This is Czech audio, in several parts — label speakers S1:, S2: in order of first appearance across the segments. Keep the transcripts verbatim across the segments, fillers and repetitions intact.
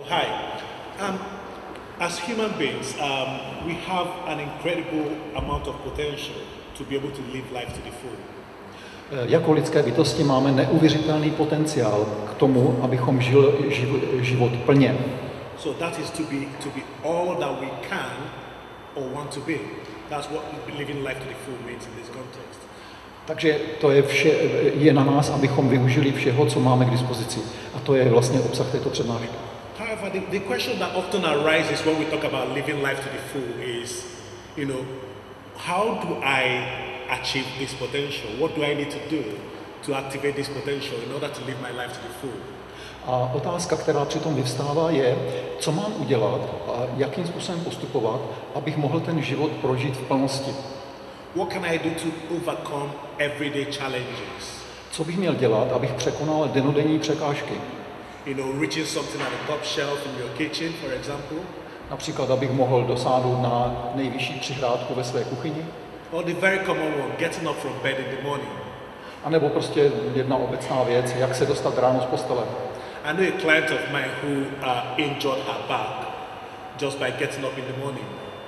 S1: Hi. Um, as human beings, um, we have an incredible amount of potential to be able to live life to the full.
S2: Jako lidské bytosti máme neuvěřitelný potenciál k tomu, abychom žili život, život plně.
S1: So that is to be to be all that we can or want to be. That's what living life to the full means in this context.
S2: Takže to je vše, je na nás, abychom využili všeho, co máme k dispozici. A to je vlastně obsah této přednášky.
S1: However, the, the question that often arises when we talk about living life to the full is, you know, how do I achieve this potential? What do I need to do to activate this potential in order to live my life to the full?
S2: A otázka, která přitom vyvstává, je, co mám udělat a jakým způsobem postupovat, abych mohl ten život prožít v plnosti.
S1: What can I do to overcome everyday challenges?
S2: Co bych měl dělat, abych překonal dennodenní překážky?
S1: You know, reaching something at the top shelf in your kitchen, for example.
S2: Například, abych mohl dosáhnout na nejvyšší přihrádku ve své kuchyni.
S1: Or the very common one, getting up from bed in the morning.
S2: A nebo prostě jedna obecná věc, jak se dostat ráno z postele.
S1: I know a client of mine who uh, injured her back just by getting up in the morning.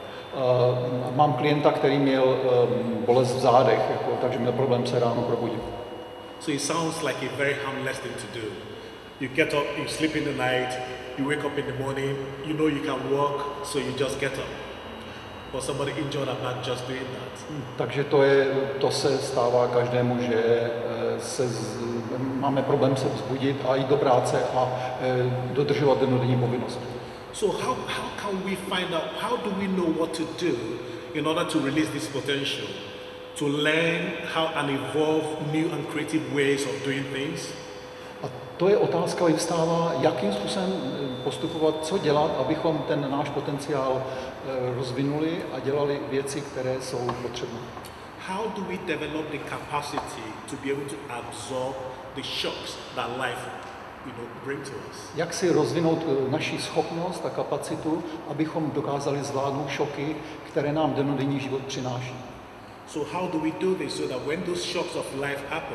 S2: Uh, mám klienta, který měl um, bolest v zádech, jako, takže měl problém se ráno probudit.
S1: So it sounds like a very harmless thing to do. You get up, you sleep in the night, you wake up in the morning, you know you can walk, so you just get up. But somebody injured her back just doing that.
S2: Takže to, je, to se stává každému, že se z, máme problém se vzbudit a jít do práce a e, dodržovat dennodenní povinnosti.
S1: So how, how can we find out, how do we know what to do in order to release this potential? To learn how and evolve new and creative ways of doing things?
S2: A to je otázka, vyvstává, jakým způsobem postupovat, co dělat, abychom ten náš potenciál rozvinuli a dělali věci, které jsou potřebné.
S1: How do we develop the capacity to be able to absorb the shocks that life, you know, bring to us?
S2: Jak si rozvinout naši schopnost a kapacitu, abychom dokázali zvládnout šoky, které nám dennodenní život přináší?
S1: So how do we do this so that when those shocks of life happen,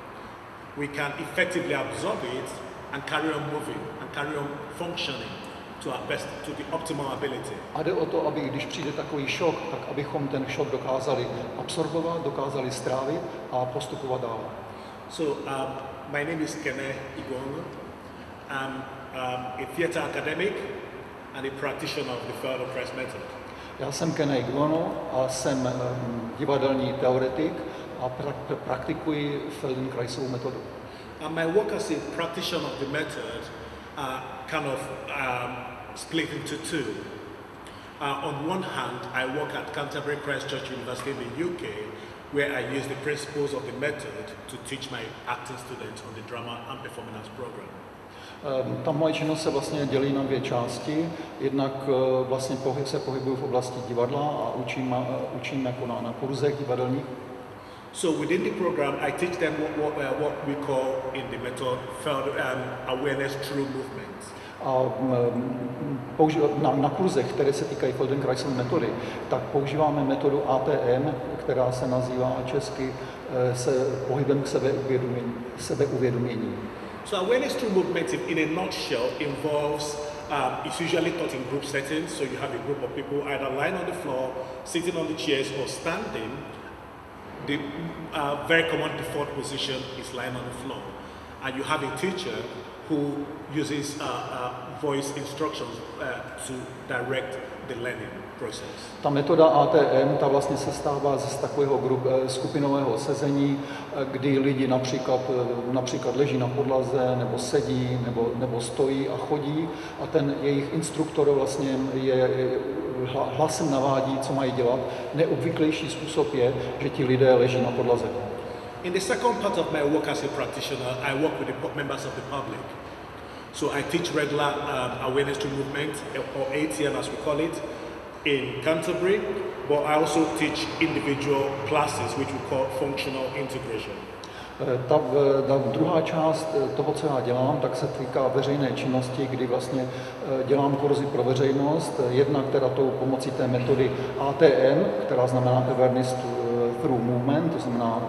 S1: we can effectively absorb it and carry on moving and carry on functioning to our best, to the optimal ability.
S2: A jde o to, aby když přijde takový šok, tak abychom ten šok dokázali absorbovat, dokázali strávit a postupovat dál.
S1: So um, my name is Kene Igonu. I'm um, a theatre academic and a practitioner of the Feldenkrais method.
S2: Já jsem Kene Igonu a jsem um, divadelní teoretik a pra- praktikuji Feldenkraisovu metodu.
S1: And my work as a practitioner of the method uh, kind of um, split into two. Uh, on one hand, I work at Canterbury Christ Church University in the U K, where I use the principles of the method to teach my acting students on the drama and performing arts program.
S2: Um, ta moje činnost se vlastně dělí na dvě části. Jednak uh, vlastně pohyb, se pohybuju v oblasti divadla a učím, uh, učím jako na, na kurzech divadelních.
S1: So within the program, I teach them what, what, uh, what we call in the method um, awareness through movement.
S2: A um, na, na kurzech, které se týkají Feldenkraisovy metody, tak používáme metodu A T M, která se nazývá česky se pohybem k sebeuvědomění. sebeuvědomění.
S1: So awareness through movement in a nutshell involves, um, it's usually taught in group settings, so you have a group of people either lying on the floor, sitting on the chairs or standing. The uh, very common default position is lying on the floor. And you have a teacher who uses uh, uh, voice instructions uh, to direct the learning process.
S2: Ta metoda A T M, ta vlastně se stává z takového grup, skupinového sezení, kdy lidi například, například leží na podlaze, nebo sedí, nebo, nebo stojí a chodí a ten jejich instruktor vlastně je, hlasem navádí, co mají dělat. Neobvyklejší způsob je, že ti lidé leží na podlaze.
S1: In the second part of my work as a practitioner, I work with the members of the public. So I teach regular um, awareness to movement, or A T M as we call it, in Canterbury, but I also teach individual classes, which we call functional integration.
S2: Ta, ta druhá část toho, co já dělám, tak se týká veřejné činnosti, kdy vlastně dělám kurzy pro veřejnost, jedna, která tou pomocí té metody A T M, která znamená Awareness Through Movement, to znamená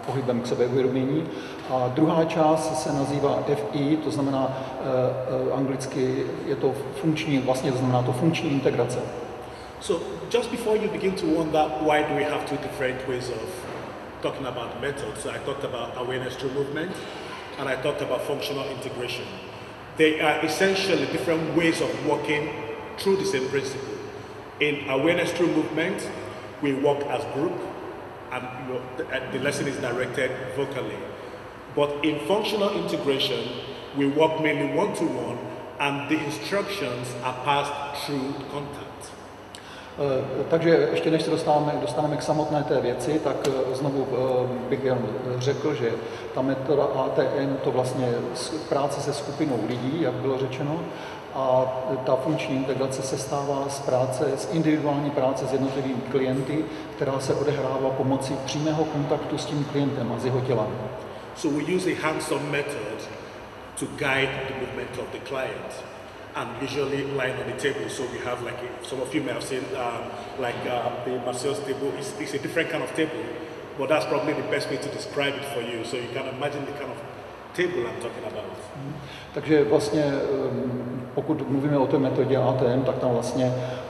S2: pohybem k sebeuvědomění. A druhá část se nazývá F I, to znamená anglicky je to funkční, vlastně to znamená to funkční integrace.
S1: So just before you begin to wonder why do we have two different ways of talking about methods, so I talked about awareness through movement and I talked about functional integration. They are essentially different ways of working through the same principle. In awareness through movement, we work as group and you know, the, the lesson is directed vocally. But in functional integration, we work mainly one-to-one and the instructions are passed through contact.
S2: Takže ještě než se dostaneme, dostaneme k samotné té věci, tak znovu bych jen řekl, že ta metoda A T M to vlastně práce se skupinou lidí, jak bylo řečeno, a ta funkční integrace se stává z práce, z individuální práce s jednotlivými klienty, která se odehrává pomocí přímého kontaktu s tím klientem a s jeho tělem.
S1: So we use a hands-on method to guide the movement of the client. And usually lying on the table, so we have like a, some of you may have seen um, like uh, the masseuse table. It's, it's a different kind of table, but that's probably the best way to describe it for you. So you can imagine the kind of table I'm talking about.
S2: Mm. Takže vlastně, pokud mluvíme o té metodě A T M, tak tam vlastně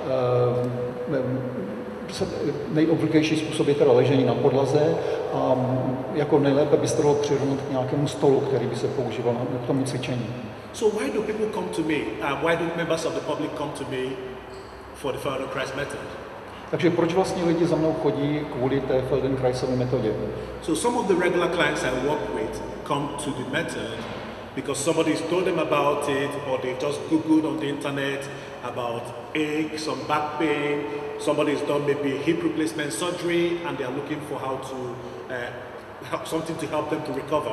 S2: nejobvyklejší způsob je teda ležení na podlaze a jako nejlépe by se dalo přirovnat k nějakému stolu, který by se používal k tomu cvičení.
S1: So why do people come to me? Uh, why do members of the public come to me for the Feldenkrais method?
S2: Takže proč vlastně lidi za mnou chodí kvůli té Feldenkraisové metodě?
S1: So some of the regular clients I work with come to the method because somebody's told them about it or they've just googled on the internet about ache, some back pain, somebody's done maybe hip replacement surgery and they are looking for how to uh, something to help them to recover.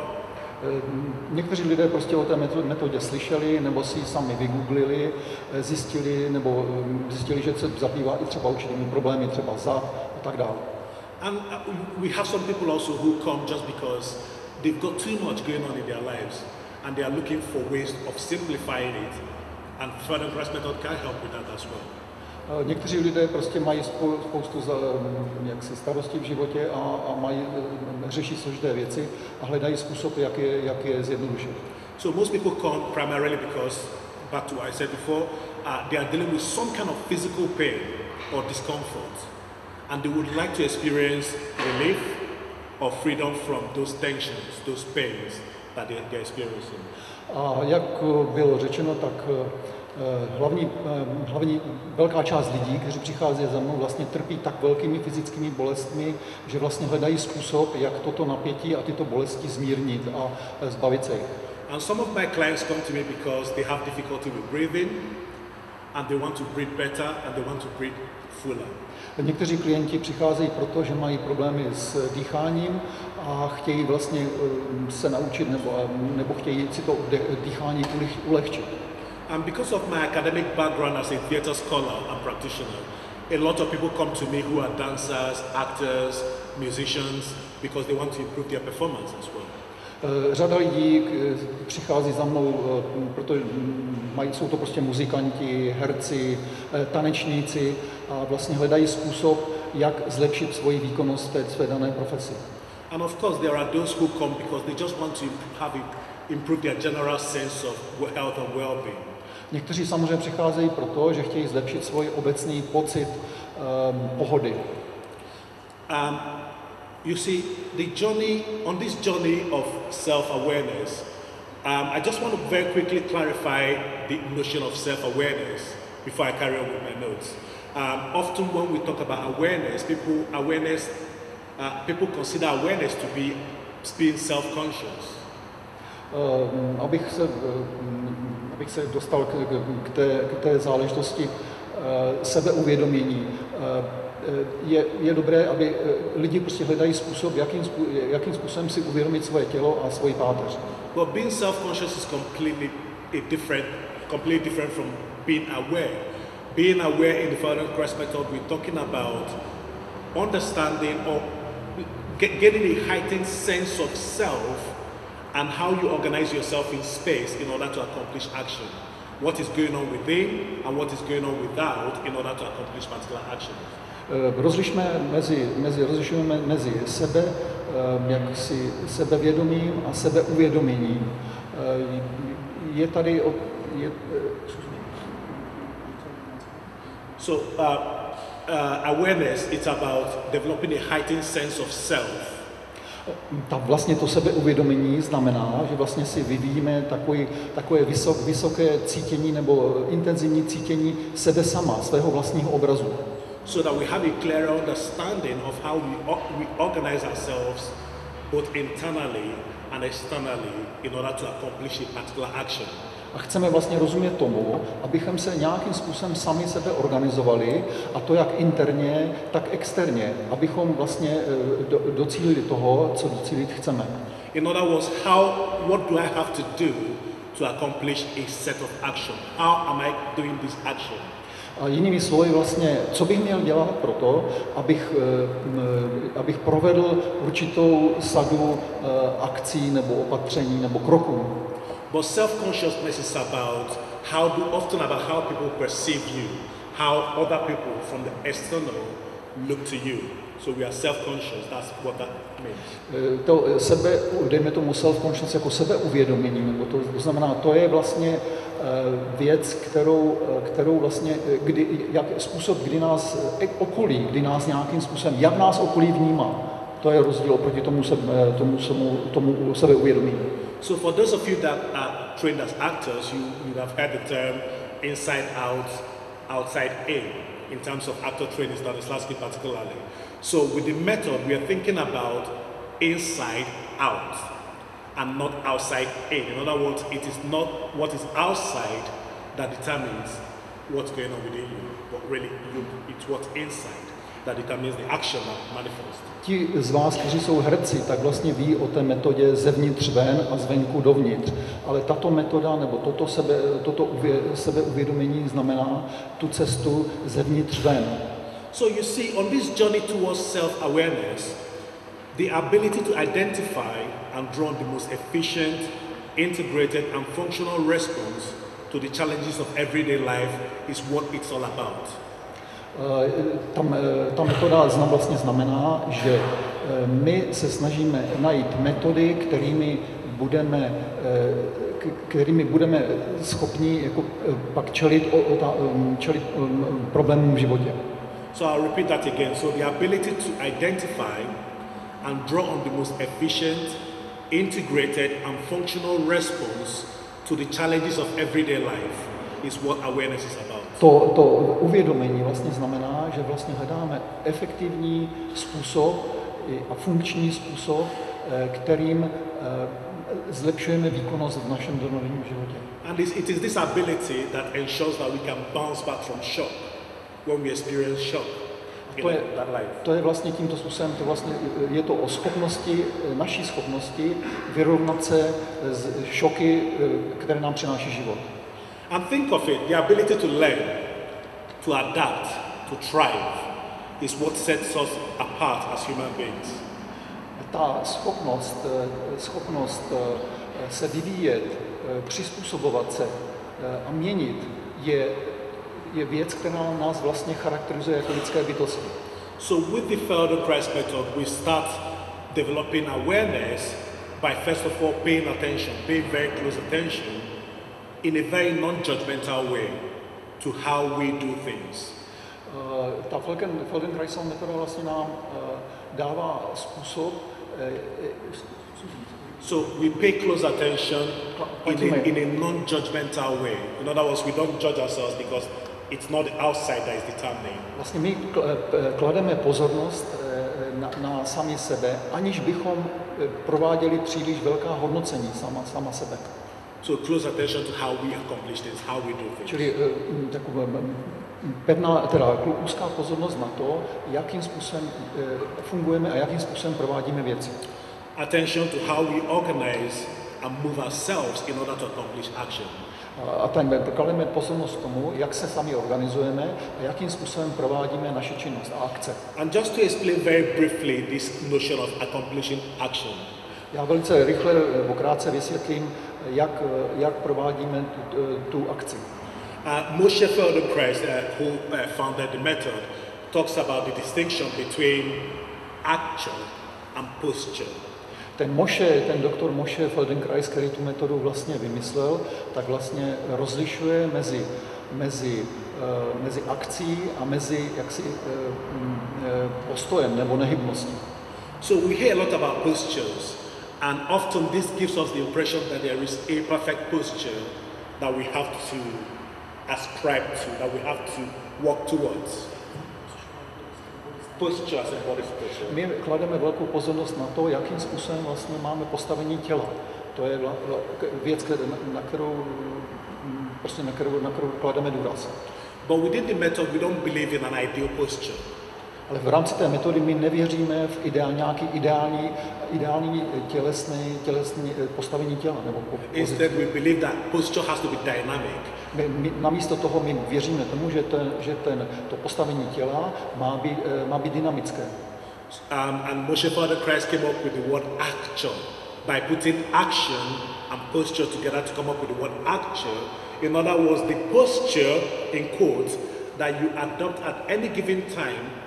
S2: Někteří lidé prostě o té metodě slyšeli, nebo si ji sami vygooglili, zjistili, nebo zjistili, že se zabývá i třeba určitými problémy, třeba zad a tak dále.
S1: And we have some people also who come just because they've got too much going on in their lives and they are looking for ways of simplifying it. And Feldenkrais method can help with that as well.
S2: Někteří lidé prostě mají spoustu za, jaksi starostí v životě a, a mají, řeší složité věci a hledají způsob, jak je, jak je zjednodušit.
S1: So most people come primarily because, back to what I said before, uh, they are dealing with some kind of physical pain or discomfort, and they would like to experience relief or freedom from those tensions, those pains that they, they're experiencing.
S2: A jak bylo řečeno, tak Hlavní, hlavní velká část lidí, kteří přichází za mnou, vlastně trpí tak velkými fyzickými bolestmi, že vlastně hledají způsob, jak toto napětí a tyto bolesti zmírnit a zbavit se jich.
S1: And some of my clients come to me because they have difficulty with breathing and they want to breathe better and they want to breathe fuller.
S2: Někteří klienti přicházejí proto, že mají problémy s dýcháním a chtějí vlastně se naučit nebo, nebo chtějí si to dýchání ulehčit.
S1: And because of my academic background as a theatre scholar and practitioner, a lot of people come to me who are dancers, actors, musicians, because they want to improve their performance as well.
S2: Řada lidí přichází za mnou, protože mají, jsou to prostě muzikanti, herci, tanečníci a vlastně hledají způsob, jak zlepšit svoji výkonnost v té své dané profesi.
S1: And of course there are those who come because they just want to have it, improve their general sense of health and well-being. Někteří
S2: samozřejmě přicházejí proto, že chtějí zlepšit svůj obecný pocit um, pohody.
S1: Um, you see, the journey, on this journey of self-awareness, um, I just want to very quickly clarify the notion of self-awareness before I carry on with my notes. Um, often when we talk about awareness, people awareness, uh, people consider awareness to be being self-conscious.
S2: Um, abych se abych se dostal k, k, té, k té záležitosti uh, sebeuvědomění. Uh, je, je dobré, aby lidi prostě hledají způsob, jakým, jakým způsobem si uvědomit svoje tělo a svoji páteř.
S1: But being self-conscious is completely a different, completely different from being aware. Being aware in the Feldenkrais method, we're talking about understanding or get, getting a heightened sense of self and how you organize yourself in space in order to accomplish action. What is going on within and what is going on without in order to accomplish particular action.
S2: Rozlišme mezi, mezi, rozlišujeme mezi sebe, jaksi sebevědomím a sebeuvědoměním. Je tady... Je,
S1: so, uh, uh, awareness, it's about developing a heightened sense of self.
S2: Ta vlastně to sebeuvědomění znamená, že vlastně si vyvíjíme takový, takové vysok, vysoké cítění nebo intenzivní cítění sebe sama, svého vlastního obrazu.
S1: So that we have a clearer understanding of how we, we organize ourselves both internally and externally in order to accomplish a particular action.
S2: A chceme vlastně rozumět tomu, abychom se nějakým způsobem sami sebe organizovali, a to jak interně, tak externě, abychom vlastně do, docílili toho, co docílit chceme.
S1: In other words, how, what do I have to do to accomplish a set of action? How am I doing this action?
S2: A jinými slovy vlastně, co bych měl dělat pro to, abych, abych provedl určitou sadu akcí nebo opatření nebo kroků.
S1: But self-consciousness is about how do, often about how people perceive you, how other people from the external look to you. So we are self-conscious, that's what that means.
S2: To sebe, dejme tomu self-conscious jako sebeuvědomění, nebo to, to znamená, to je vlastně věc, kterou, kterou vlastně, kdy, jak způsob, kdy nás okolí, kdy nás nějakým způsobem, jak nás okolí vnímá. To je rozdíl oproti tomu, sebe, tomu, tomu, tomu sebeuvědomění.
S1: So for those of you that are trained as actors, you, you have heard the term inside out, outside in, in terms of actor training, Stanislavski particularly. So with the method, we are thinking about inside out and not outside in. In other words, it is not what is outside that determines what's going on within you, but really you, it's what's inside that determines the action that manifests.
S2: Ti z vás, kteří jsou herci, tak vlastně ví o té metodě zevnitř ven a zvenku dovnitř. Ale tato metoda nebo toto, sebe, toto uvě, sebeuvědomění znamená tu cestu zevnitř ven.
S1: So you see, on this journey towards self-awareness, the ability to identify and draw the most efficient, integrated and functional response to the challenges of everyday life is what it's all about.
S2: Ta, ta metoda znam vlastně znamená, že my se snažíme najít metody, kterými budeme, kterými budeme schopni jako pak čelit, o, o ta, čelit problémům v životě.
S1: So I'll repeat that again. So the ability to identify and draw on the most efficient, integrated and functional response to the challenges of everyday life is what awareness is about.
S2: To, to uvědomění vlastně znamená, že vlastně hledáme efektivní způsob a funkční způsob, kterým zlepšujeme výkonnost v našem dennodenním životě.
S1: And this, it is this ability that ensures that we can bounce back from shock when we experience shock.
S2: To je, to je vlastně tímto způsobem, to vlastně je to o schopnosti, naší schopnosti vyrovnat se z šoky, které nám přináší život.
S1: And think of it, the ability to learn, to adapt, to thrive is what sets us apart as human beings.
S2: Ta schopnost, schopnost se vyvíjet, přizpůsobovat se a měnit je, je věc, která nás vlastně charakterizuje jako lidské bytosti.
S1: So with the Feldenkrais method, we start developing awareness by first of all paying attention, paying very close attention in a very non-judgmental way to how we do things.
S2: Uh, ta Feldenkraisova metoda vlastně nám uh, dává způsob. Uh,
S1: so we pay close attention in a, in a non-judgmental way. In other words, we don't judge ourselves because it's not the outside that is determining.
S2: Vlastně my klademe pozornost na, na sami sebe, aniž bychom prováděli příliš velká hodnocení sama, sama sebe.
S1: So close attention to how we accomplish things, how we do things.
S2: Čili taková pevná, teda úzká pozornost na to, jakým způsobem fungujeme a jakým způsobem provádíme věci.
S1: Attention to how we organize and move ourselves in order to accomplish action.
S2: A ten klademe pozornost tomu, jak se sami organizujeme a jakým způsobem provádíme naši činnost a akce.
S1: And just to explain very briefly this notion of accomplishing action.
S2: Já velice rychle nebo krátce vysvětlím, jak, jak provádíme tu, tu akci.
S1: Uh, Moshe Feldenkrais, uh, who uh, founded the method, talks about the distinction between action and posture.
S2: Ten Moshe, ten doktor Moshe Feldenkrais, který tu metodu vlastně vymyslel, tak vlastně rozlišuje mezi, mezi, uh, mezi akcí a mezi jaksi uh, uh, postojem nebo nehybností.
S1: So we hear a lot about postures, and often this gives us the impression that there is a perfect posture that we have to ascribe to, that we have to work towards. Posture as a body posture.
S2: My klademe velkou pozornost na to, jakým způsobem vlastně máme postavení těla. To je věc, na kterou, prostě na kterou, na kterou klademe důraz.
S1: But within the method, we don't believe in an ideal posture.
S2: Ale v rámci té metody my nevěříme v ideál, nějaký ideální, ideální tělesný, tělesný postavení těla. Nebo
S1: Instead, we believe that posture has to be dynamic.
S2: My, my, namísto toho my věříme tomu, že, ten, že ten, to postavení těla má být, má být dynamické.
S1: Um, and Moshe Feldenkrais came up with the word action by putting action and posture together to come up with the word action. In other words, the posture, in quotes, that you adopt at any given time.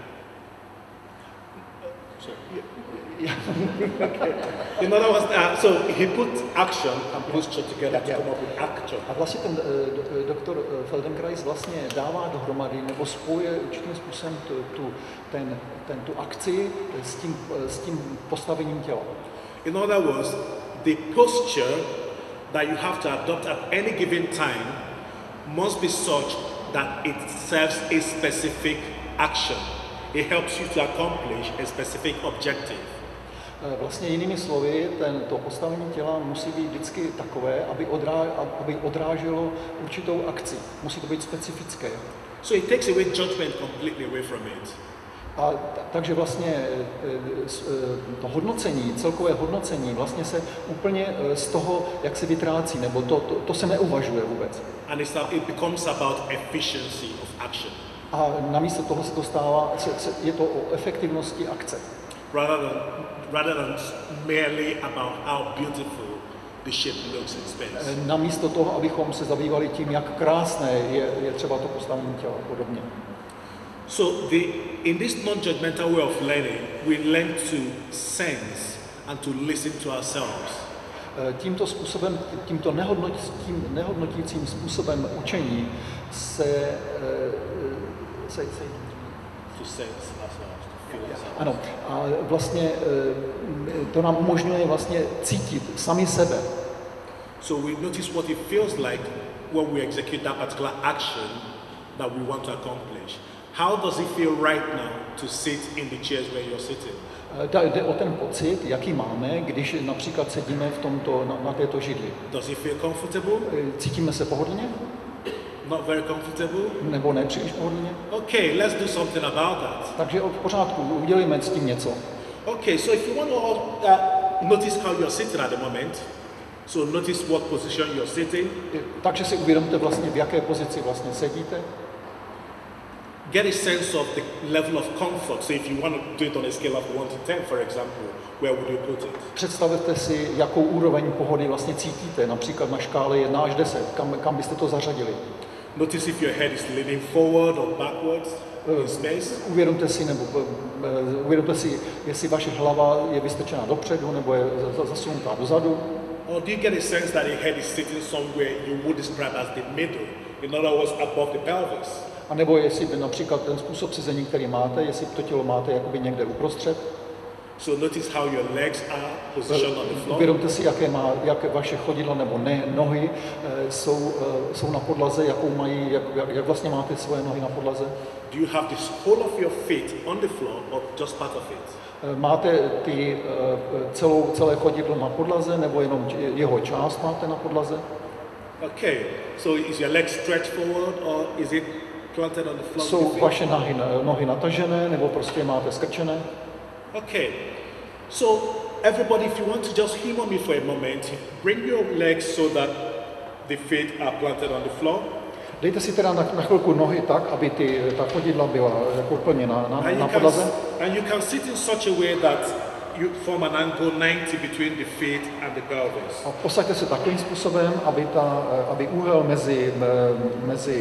S1: Okay. In other words, uh, so he put action and posture together to come up with action.
S2: A vlastně ten uh, doktor Feldenkrais vlastně dává dohromady nebo spojuje určitým způsobem tu, tu, ten, ten, tu akci s tím, s tím postavením těla.
S1: In other words, the posture that you have to adopt at any given time must be such that it serves a specific action. It helps you to accomplish a specific objective.
S2: Vlastně jinými slovy, ten, to postavení těla musí být vždycky takové, aby, odrá, aby odráželo určitou akci. Musí to být specifické.
S1: So it takes away judgment completely away from it.
S2: A t- takže vlastně to hodnocení, celkové hodnocení vlastně se úplně z toho, jak se vytrácí, nebo to, to, to se neuvažuje vůbec.
S1: And it's, it becomes about efficiency of action.
S2: A namísto toho se to stává, se, se, je to o efektivnosti akce.
S1: Rather than, rather than merely about how beautiful the shape looks in space.
S2: Namísto toho, abychom se zabývali tím, jak krásné je, je třeba to postavení těla a podobně.
S1: So the, in this non-judgmental way of learning, we learn to sense and to listen to ourselves.
S2: Tímto způsobem, tímto nehodnotím, nehodnotícím způsobem učení se, se, se
S1: To sense ourselves, to feel ourselves.
S2: ano, a vlastně to nám umožňuje vlastně cítit sami sebe.
S1: So we notice what it feels like when we execute that particular action that we want to accomplish. How does it feel right now to sit in the chairs where you're sitting?
S2: Jde o ten pocit, jaký máme, když například sedíme v tomto, na, na této židli.
S1: Does it feel comfortable?
S2: Cítíme se pohodlně?
S1: Not very comfortable?
S2: Nebo ne příliš pohodlně?
S1: Okay, let's do something about that.
S2: Takže v pořádku, udělíme s tím něco.
S1: Okay, so if you want to uh, notice how you're sitting at the moment, so notice what position you're sitting.
S2: Takže si uvědomte vlastně, v jaké pozici vlastně sedíte.
S1: Get a sense of the level of comfort. So if you want to do it on a scale of one to ten, for example, where would you put it?
S2: Představte si, jakou úroveň pohody vlastně cítíte, například na škále jedna až deset, kam, kam byste to zařadili.
S1: Notice if your head is leaning forward or backwards in space.
S2: Uvědomte si, nebo uvědomte si, jestli vaše hlava je vystrčena dopředu, nebo je zasunutá dozadu.
S1: Or do you get a sense that your head is sitting somewhere you would describe as the middle, in other words, above the pelvis?
S2: A nebo jestli by například ten způsob sezení, který máte, jestli to tělo máte jakoby někde uprostřed.
S1: So notice how your legs are positioned on the floor.
S2: Uvědomte si, jaké má, jak vaše chodidla nebo ne, nohy e, jsou, e, jsou na podlaze, jakou mají, jak, jak, jak vlastně máte svoje nohy na podlaze.
S1: Do you have the whole of your feet on the floor or just part of it?
S2: E, máte ty e, celou, celé chodidlo na podlaze, nebo jenom jeho část máte na podlaze?
S1: Okay, so is your leg stretched forward or is it planted on the floor?
S2: Jsou vaše nohy, nohy natažené, nebo prostě máte skrčené?
S1: Okay, so everybody, if you want to just humor me for a moment, bring your legs so that the feet are planted on the floor.
S2: Dejte si teda na, na chvilku nohy tak, aby ty, ta chodidla byla jako úplně na, na,
S1: And
S2: na
S1: you
S2: podlaze.
S1: can, and you can sit in such a way that you form an angle ninety between the feet and the pelvis.
S2: A posaďte se takovým způsobem, aby, ta, aby úhel mezi, mezi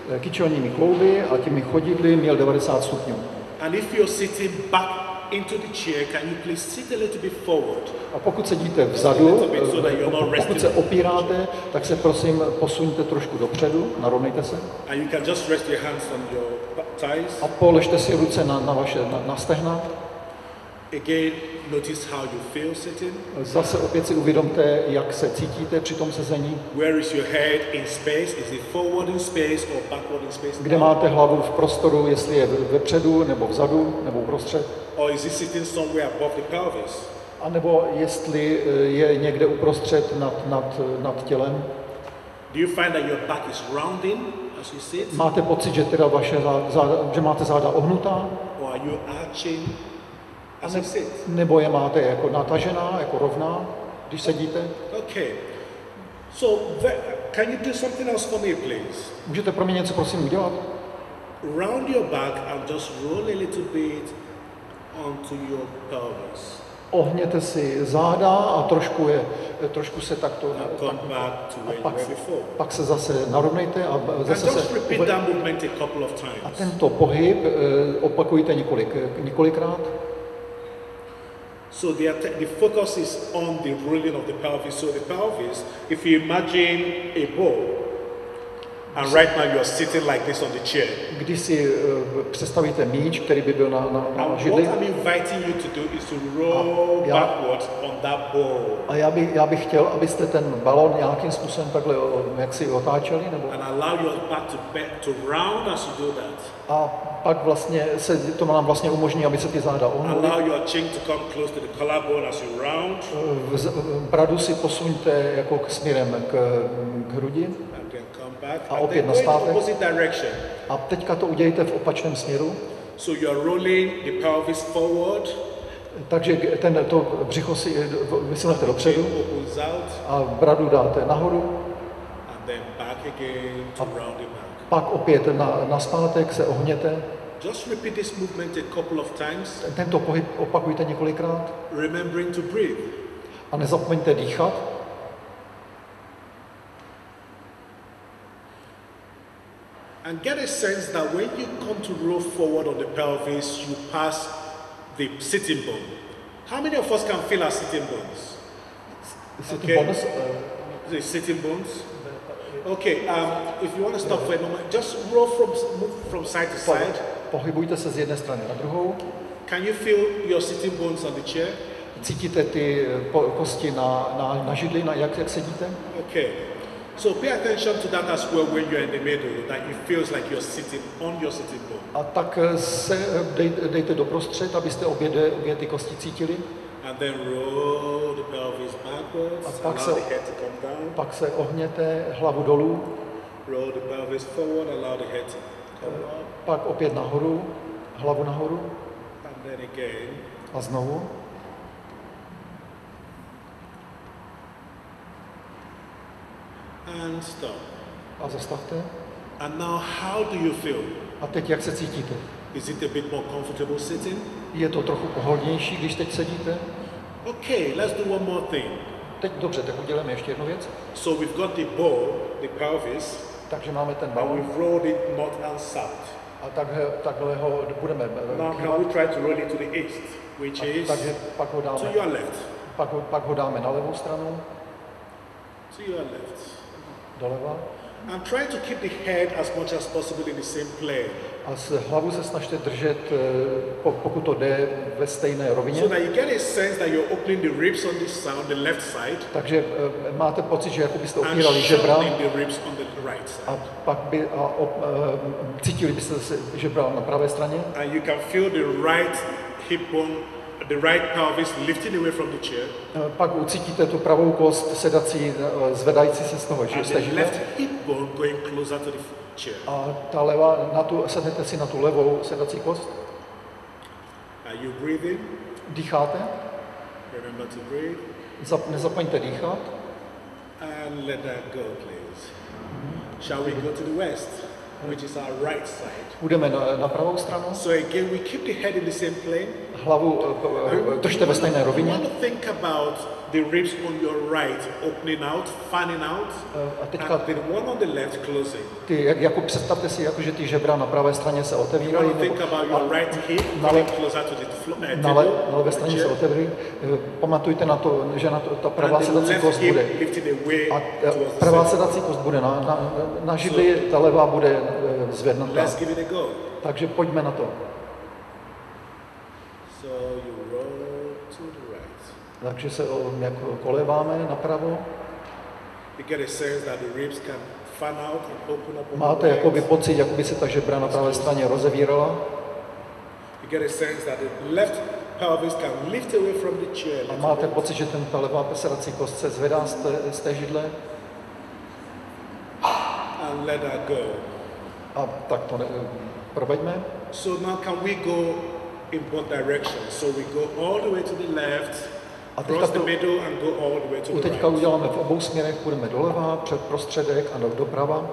S2: kyčelními klouby a těmi chodidly měl devadesát stupňů.
S1: And if you're sitting back into the chair, can you please sit a little bit forward?
S2: A pokud sedíte vzadu, pokud se opíráte, tak se prosím posuňte trošku dopředu, narovnejte se.
S1: And you can just rest your hands on your thighs.
S2: A položte si ruce na, na vaše na, na stehna.
S1: Again, notice how you feel sitting.
S2: Zase opět si uvědomte, jak se cítíte při tom sezení.
S1: Where is your head in space? Is it forward in space or backward in space?
S2: Kde máte hlavu v prostoru, jestli je vepředu, nebo vzadu, nebo uprostřed?
S1: Or is it sitting somewhere above the pelvis?
S2: A nebo jestli je někde uprostřed nad, nad, nad tělem?
S1: Do you find that your back is rounding as you sit?
S2: Máte pocit, že teda vaše záda, že máte záda ohnutá?
S1: Or are you arching as you sit?
S2: Nebo je máte jako natažená, jako rovná, když sedíte?
S1: Okay. So that, can you do something else for me, please?
S2: Můžete pro mě něco prosím udělat?
S1: Round your back and just roll a little bit onto your pelvis.
S2: Ohněte si záda a trošku, je, trošku se takto...
S1: And come back to where you
S2: pak,
S1: were before.
S2: pak se zase narovnejte a zase
S1: And just
S2: se...
S1: repeat that movement a couple of
S2: A
S1: times.
S2: tento pohyb opakujte několik, několikrát.
S1: So the, atta- the focus is on the rolling of the pelvis. So the pelvis, if you imagine a ball, and right now you are sitting like this on the chair.
S2: Když si uh, představíte míč, který by byl na, na, na
S1: And
S2: židli,
S1: what I'm inviting you to do is to roll
S2: A já-
S1: backwards on that ball.
S2: a já bych, já bych chtěl, abyste ten balon nějakým způsobem takhle o, jak si otáčeli, nebo
S1: And allow your back to, be, to round as you do that.
S2: a pak vlastně se to nám vlastně umožní, aby se ty záda ohnuly.
S1: Allow your chin to come close to the collarbone as you round.
S2: V- v- Bradu si posuňte jako k směrem k, k hrudi
S1: And then come back.
S2: A
S1: And
S2: opět
S1: then go in the
S2: nastáte.
S1: opposite direction.
S2: a teďka to udělejte v opačném směru.
S1: So you're rolling the pelvis forward.
S2: Takže ten, to břicho si vysunete dopředu
S1: Chin opens out.
S2: a bradu dáte nahoru.
S1: And then back again to round it back.
S2: Pak opět na, na zpátek se ohněte.
S1: Just repeat this movement a couple of times,
S2: Tento pohyb opakujte několikrát
S1: remembering to breathe.
S2: a nezapomeňte dýchat.
S1: And get a sense that when you come to roll forward on the pelvis, you pass the sitting bone. How many of us can feel our sitting bones?
S2: Sitting
S1: Okay.
S2: bones, eh,
S1: The sitting bones? Okay, um, if you want to stop for a moment, just roll from, move from side to
S2: po-
S1: side.
S2: pohybujte se z jedné strany na druhou.
S1: Can you feel your sitting bones on the chair?
S2: Cítíte ty eh, po- kosti na, na, na židli, na, jak, jak sedíte?
S1: Okay. So pay attention to that as well when you're in the middle, that it feels like you're sitting on your sitting bone.
S2: A tak eh, se eh, dej, dejte doprostřed, abyste obě, dvě- obě ty kosti cítili.
S1: And then roll the pelvis backwards,
S2: A pak
S1: allow
S2: se-
S1: the head to come down.
S2: Pak se ohněte hlavu dolů,
S1: Roll the pelvis forward, allow the head to come up.
S2: pak opět nahoru, hlavu nahoru
S1: And then again.
S2: a znovu.
S1: And stop.
S2: A zastavte.
S1: And now how do you feel?
S2: A teď jak se cítíte?
S1: Is it a bit more comfortable sitting?
S2: Je to trochu pohodlnější, když teď sedíte?
S1: Okay, let's do one more thing.
S2: Teď dobře, tak uděláme ještě jednu věc.
S1: So we've got the ball, the pelvis,
S2: Takže máme ten
S1: and
S2: balon
S1: we've rolled it north and south.
S2: a takhle, takhle ho budeme
S1: Now
S2: kývat.
S1: can we try to roll it to the east, which
S2: A
S1: is
S2: takže pak ho
S1: to
S2: dáme,
S1: your left,
S2: pak ho, pak ho dáme na levou stranu,
S1: to your left.
S2: doleva.
S1: And try to keep the head as much as possible in the same plane,
S2: A s hlavu se snažte držet, eh, po- pokud to jde, ve stejné rovině.
S1: so that you get a sense that you're opening the ribs on this side, on the left side,
S2: Takže eh, máte pocit, že jako byste
S1: and
S2: opírali žebra
S1: shortening the ribs on the right side.
S2: a pak by a, op, eh, cítili byste se žebra na pravé straně
S1: And you can feel the right hip bone, the right pelvis lifting away from the chair,
S2: Eh, pak ucítíte tu pravou kost sedací, eh, zvedající se z toho
S1: and the
S2: židle
S1: left hip bone going closer to the chair.
S2: a ta leva, na tu, sednete si na tu levou sedací kost,
S1: Are you breathing?
S2: dýcháte,
S1: Remember to breathe.
S2: zap, nezapomeňte dýchat
S1: And let that go, please. Shall we go to the west, which is our right side?
S2: Půjdeme na, na pravou stranu,
S1: So again, we keep the head in the same plane.
S2: hlavu eh, eh, držte ve stejné
S1: You
S2: rovině
S1: want to think about the ribs on your right opening out, fanning out,
S2: A teďka
S1: and the one on the left closing.
S2: ty, jak, jako představte si, jako, že ty žebra na pravé straně se
S1: You
S2: otevírají,
S1: want to think about your right hip
S2: na,
S1: coming
S2: le,
S1: closer to the floor, uh,
S2: na, le,
S1: table,
S2: na levé
S1: the
S2: straně se
S1: chair,
S2: otevří. Eh, Pamatujte na to, že na to, ta pravá
S1: and the
S2: sedací
S1: left
S2: kost
S1: hip
S2: bude.
S1: lifting away
S2: A eh,
S1: towards the
S2: pravá
S1: center.
S2: sedací kost bude na, na, na židli, ta levá bude eh, zvednutá.
S1: Let's give it a go.
S2: Takže pojďme na to.
S1: So you roll to the right.
S2: Takže se o, jako koleváme napravo.
S1: You get a sense that the ribs can fan out and open up on
S2: Máte
S1: the
S2: jakoby
S1: right.
S2: pocit, jako by se ta žebra na pravé straně rozevírala.
S1: You get a sense that the left pelvis can lift away from the chair. a
S2: A
S1: little
S2: máte
S1: bit.
S2: pocit, že ten, ta levá sedací kost se zvedá z té, z té židle.
S1: And let that go.
S2: A tak to ne, proveďme.
S1: So now can we go in both directions? So we go all the way to the left,
S2: A teďka
S1: cross the
S2: to-
S1: middle and go all the way to
S2: U
S1: the
S2: teďka
S1: right.
S2: uděláme v obou směrech, půjdeme doleva, před prostředek a do, doprava.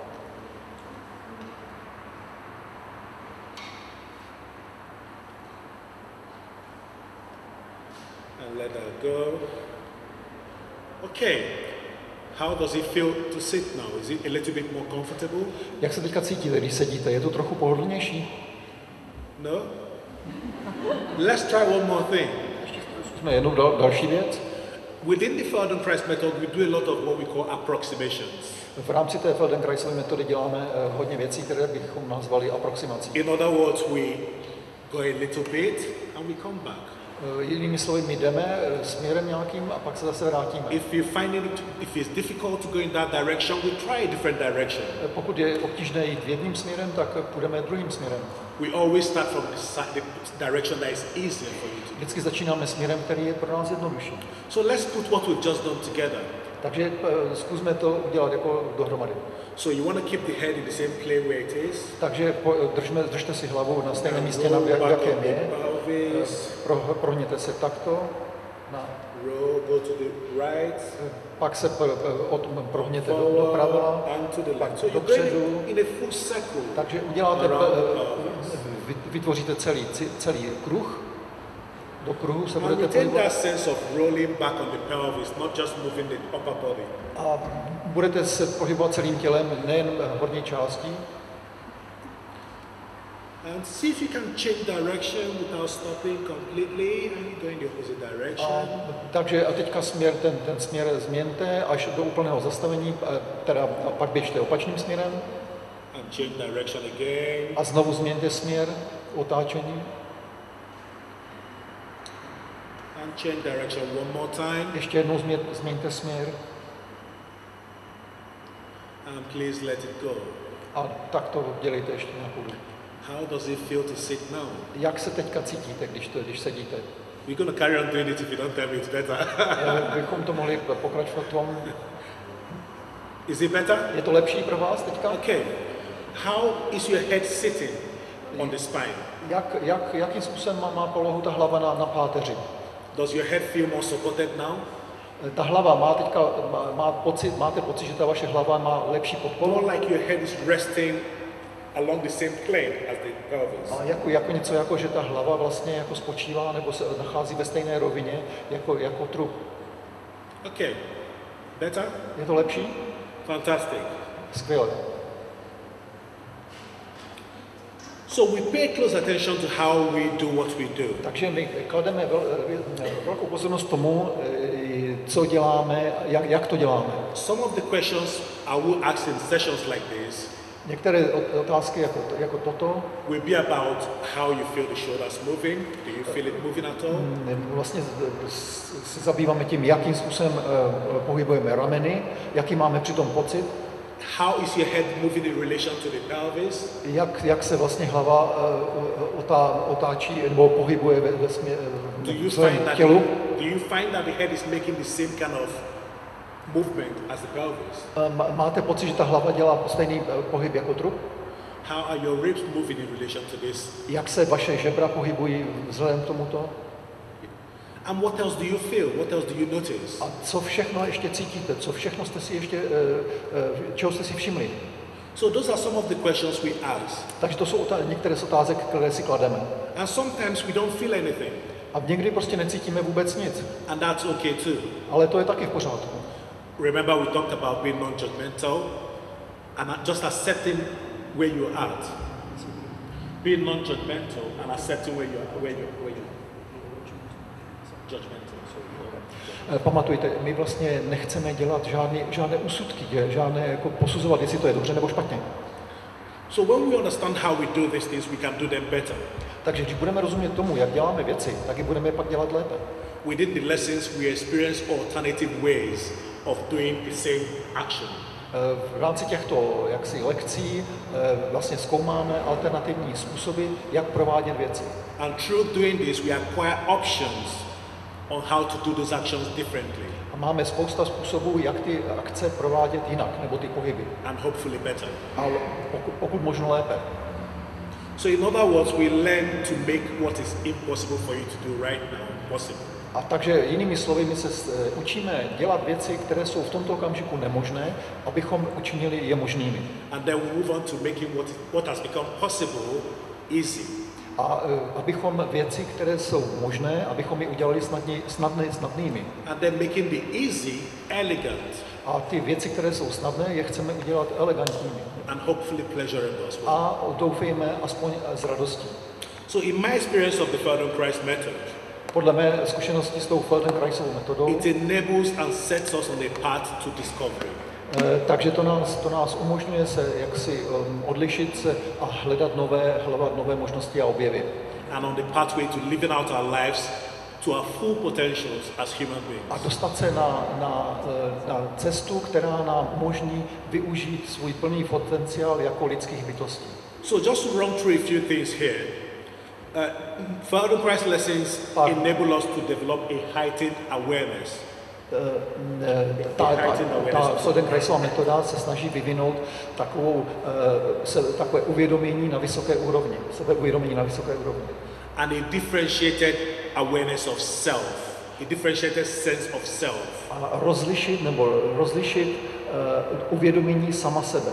S1: And let that go. Okay. How does it feel to sit now? Is it a little bit more comfortable?
S2: Jak se teďka cítíte, když sedíte? Je to trochu pohodlnější?
S1: No? Let's try one more thing.
S2: Zkusme jednou dal, další věc.
S1: Within the Feldenkrais method, we do a lot of what we call approximations.
S2: V rámci té Feldenkraisovy metody děláme eh, hodně věcí, které bychom nazvali aproximací.
S1: In other words, we go a little bit and we come back.
S2: Eh, Jinými slovy, my jdeme eh, směrem nějakým a pak se zase vrátíme.
S1: If you find it, if it's difficult to go in that direction, we try a different direction.
S2: Eh, Pokud je obtížné jít jedním směrem, tak eh, půjdeme druhým směrem.
S1: We always start from the, side, the direction that is easier for you to do.
S2: Vždycky začínáme směrem, který je pro nás jednodušší.
S1: So let's put what we've just done together.
S2: Takže eh, zkusme to udělat jako dohromady.
S1: So you want to keep the head in the same plane where it is.
S2: Takže po, držme, držte si hlavu na stejném místě, na
S1: Roll
S2: jak,
S1: back
S2: jakém
S1: on the
S2: je.
S1: pelvis.
S2: Pro, prohněte se takto. Na,
S1: Roll, go to the right.
S2: pak se pro, od, prohněte do,
S1: Forward
S2: doprava.
S1: and to the
S2: pak
S1: left. So you're going
S2: dopředu.
S1: in a full circle.
S2: Takže uděláte,
S1: Around the
S2: eh,
S1: pelvis.
S2: vy- vytvoříte celý, ci- celý kruh. Do kruhu se
S1: And you
S2: budete
S1: take that
S2: pohybovat.
S1: sense of rolling back on the pelvis, not just moving the upper body.
S2: A budete se pohybovat celým tělem, nejen horní částí.
S1: And see if you can change direction without stopping completely and you go in the opposite
S2: A,
S1: direction.
S2: takže a teďka směr, ten, ten směr změňte až do úplného zastavení, a teda a pak běžte opačným směrem
S1: And change direction again.
S2: a znovu změňte směr otáčení.
S1: And change direction one more time.
S2: Ještě jednou změ, změňte směr
S1: And please let it go.
S2: a tak to dělejte ještě nějakou dobu.
S1: How does it feel to sit now?
S2: Jak se teďka cítíte, když, to, když sedíte?
S1: We're going to carry on doing it if you don't tell me it's better.
S2: Eh, Bychom to mohli pokračovat v tom.
S1: Is it better?
S2: Je to lepší pro vás teďka?
S1: Okay. How is your head sitting on the spine?
S2: Jak, jak, jakým způsobem má, má polohu ta hlava na, na páteři?
S1: Does your head feel more supported now?
S2: Eh, Ta hlava má teďka, má, má pocit, máte pocit, že ta vaše hlava má lepší podporu?
S1: More like your head is resting along the same plane as the pelvis.
S2: A jako, jako něco, jako že ta hlava vlastně jako spočívá nebo se nachází ve stejné rovině jako, jako trup.
S1: Okay. Better?
S2: Je to lepší?
S1: Fantastic.
S2: Skvěle.
S1: So we pay close attention to how we do what we do.
S2: Takže my klademe vel, velkou pozornost tomu, eh, co děláme, jak, jak to děláme.
S1: Some of the questions I will ask in sessions like this
S2: Některé ot- otázky jako, jako toto
S1: will be about how you feel the shoulders moving. Do you feel it moving at all?
S2: mm, vlastně z- z- se zabýváme tím, jakým způsobem eh, pohybujeme rameny, jaký máme při tom pocit,
S1: How is your head moving in relation to the pelvis?
S2: jak, jak se vlastně hlava eh, otá, otáčí nebo pohybuje ve, ve smě,
S1: Do you
S2: v svém
S1: find that
S2: tělu.
S1: do you find that the head is making the same kind of movement as the pelvis?
S2: Eh, má- Máte pocit, že ta hlava dělá stejný eh, pohyb jako trup?
S1: How are your ribs moving in relation to this?
S2: Jak se vaše žebra pohybují vzhledem k tomuto?
S1: And what else do you feel? What else do you notice?
S2: A co všechno ještě cítíte? Co všechno jste si ještě, eh, eh, čeho jste si všimli?
S1: So those are some of the questions we ask.
S2: Takže to jsou otá- některé z otázek, které si klademe.
S1: And sometimes we don't feel anything.
S2: A někdy prostě necítíme vůbec nic.
S1: And that's okay too.
S2: Ale to je taky v pořádku.
S1: Remember we talked about being non-judgmental and just accepting where you're at. Being non-judgmental and accepting where you are, where you where you judgmental. So,
S2: Pamatujte, my vlastně nechceme dělat žádný, žádné úsudky, žádné jako posuzovat, jestli to je dobře nebo špatně.
S1: so when we understand how we do these things, we can do them better.
S2: Takže když budeme rozumět tomu, jak děláme věci, tak je budeme pak dělat lépe.
S1: Within the lessons, we experience alternative ways of doing the same action.
S2: V rámci těchto jaksi lekcí vlastně zkoumáme alternativní způsoby, jak provádět věci.
S1: And through doing this, we acquire options on how to do those actions differently.
S2: A máme spousta způsobů, jak ty akce provádět jinak, nebo ty pohyby.
S1: And hopefully better.
S2: Ale pokud, pokud možno lépe.
S1: So in other words, we learn to make what is impossible for you to do right now possible.
S2: A takže jinými slovy, my se učíme dělat věci, které jsou v tomto okamžiku nemožné, abychom učinili je možnými.
S1: And then we move on to making what, what has become possible easy.
S2: A uh, abychom věci, které jsou možné, abychom je udělali snadně, snadné, snadnými.
S1: And then making the easy elegant.
S2: A ty věci, které jsou snadné, je chceme udělat elegantními.
S1: And hopefully pleasurable as well.
S2: A doufejme aspoň s radostí.
S1: So in my experience of the Feldenkrais method,
S2: podle mé zkušenosti s tou Feldenkraisovou metodou,
S1: it enables and sets us on a path to discovery.
S2: Takže to nás, to nás umožňuje se jaksi um, odlišit se a hledat nové, hledat nové možnosti a objevy.
S1: And on the pathway to living out our lives to our full potentials as human beings.
S2: A dostat se na, na, na cestu, která nám umožní využít svůj plný potenciál jako lidských bytostí.
S1: So just to run through a few things here. Uh, Feldenkrais lessons enable us to develop a heightened awareness.
S2: Ta, ta, ta Feldenkraisova metoda se snaží vyvinout takovou, se, takové uvědomění na vysoké úrovni, sebeuvědomění na vysoké úrovni.
S1: And a differentiated awareness of self, a differentiated sense of self.
S2: A rozlišit nebo rozlišit uh, uvědomění sama sebe.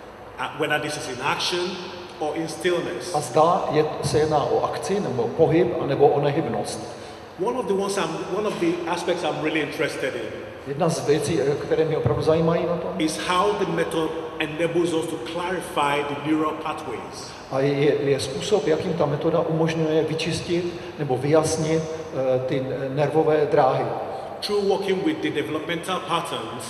S1: Uh, whether this is in action or in stillness.
S2: A zda je, se jedná o akci nebo pohyb anebo o nehybnost.
S1: One of the ones I'm, one of the aspects I'm really interested in.
S2: Jedna z věcí, které mě opravdu zajímají na tom,
S1: is how the method enables us to clarify the neural pathways.
S2: A je, je způsob, jakým ta metoda umožňuje vyčistit nebo vyjasnit uh, ty nervové dráhy.
S1: Through working with the developmental patterns,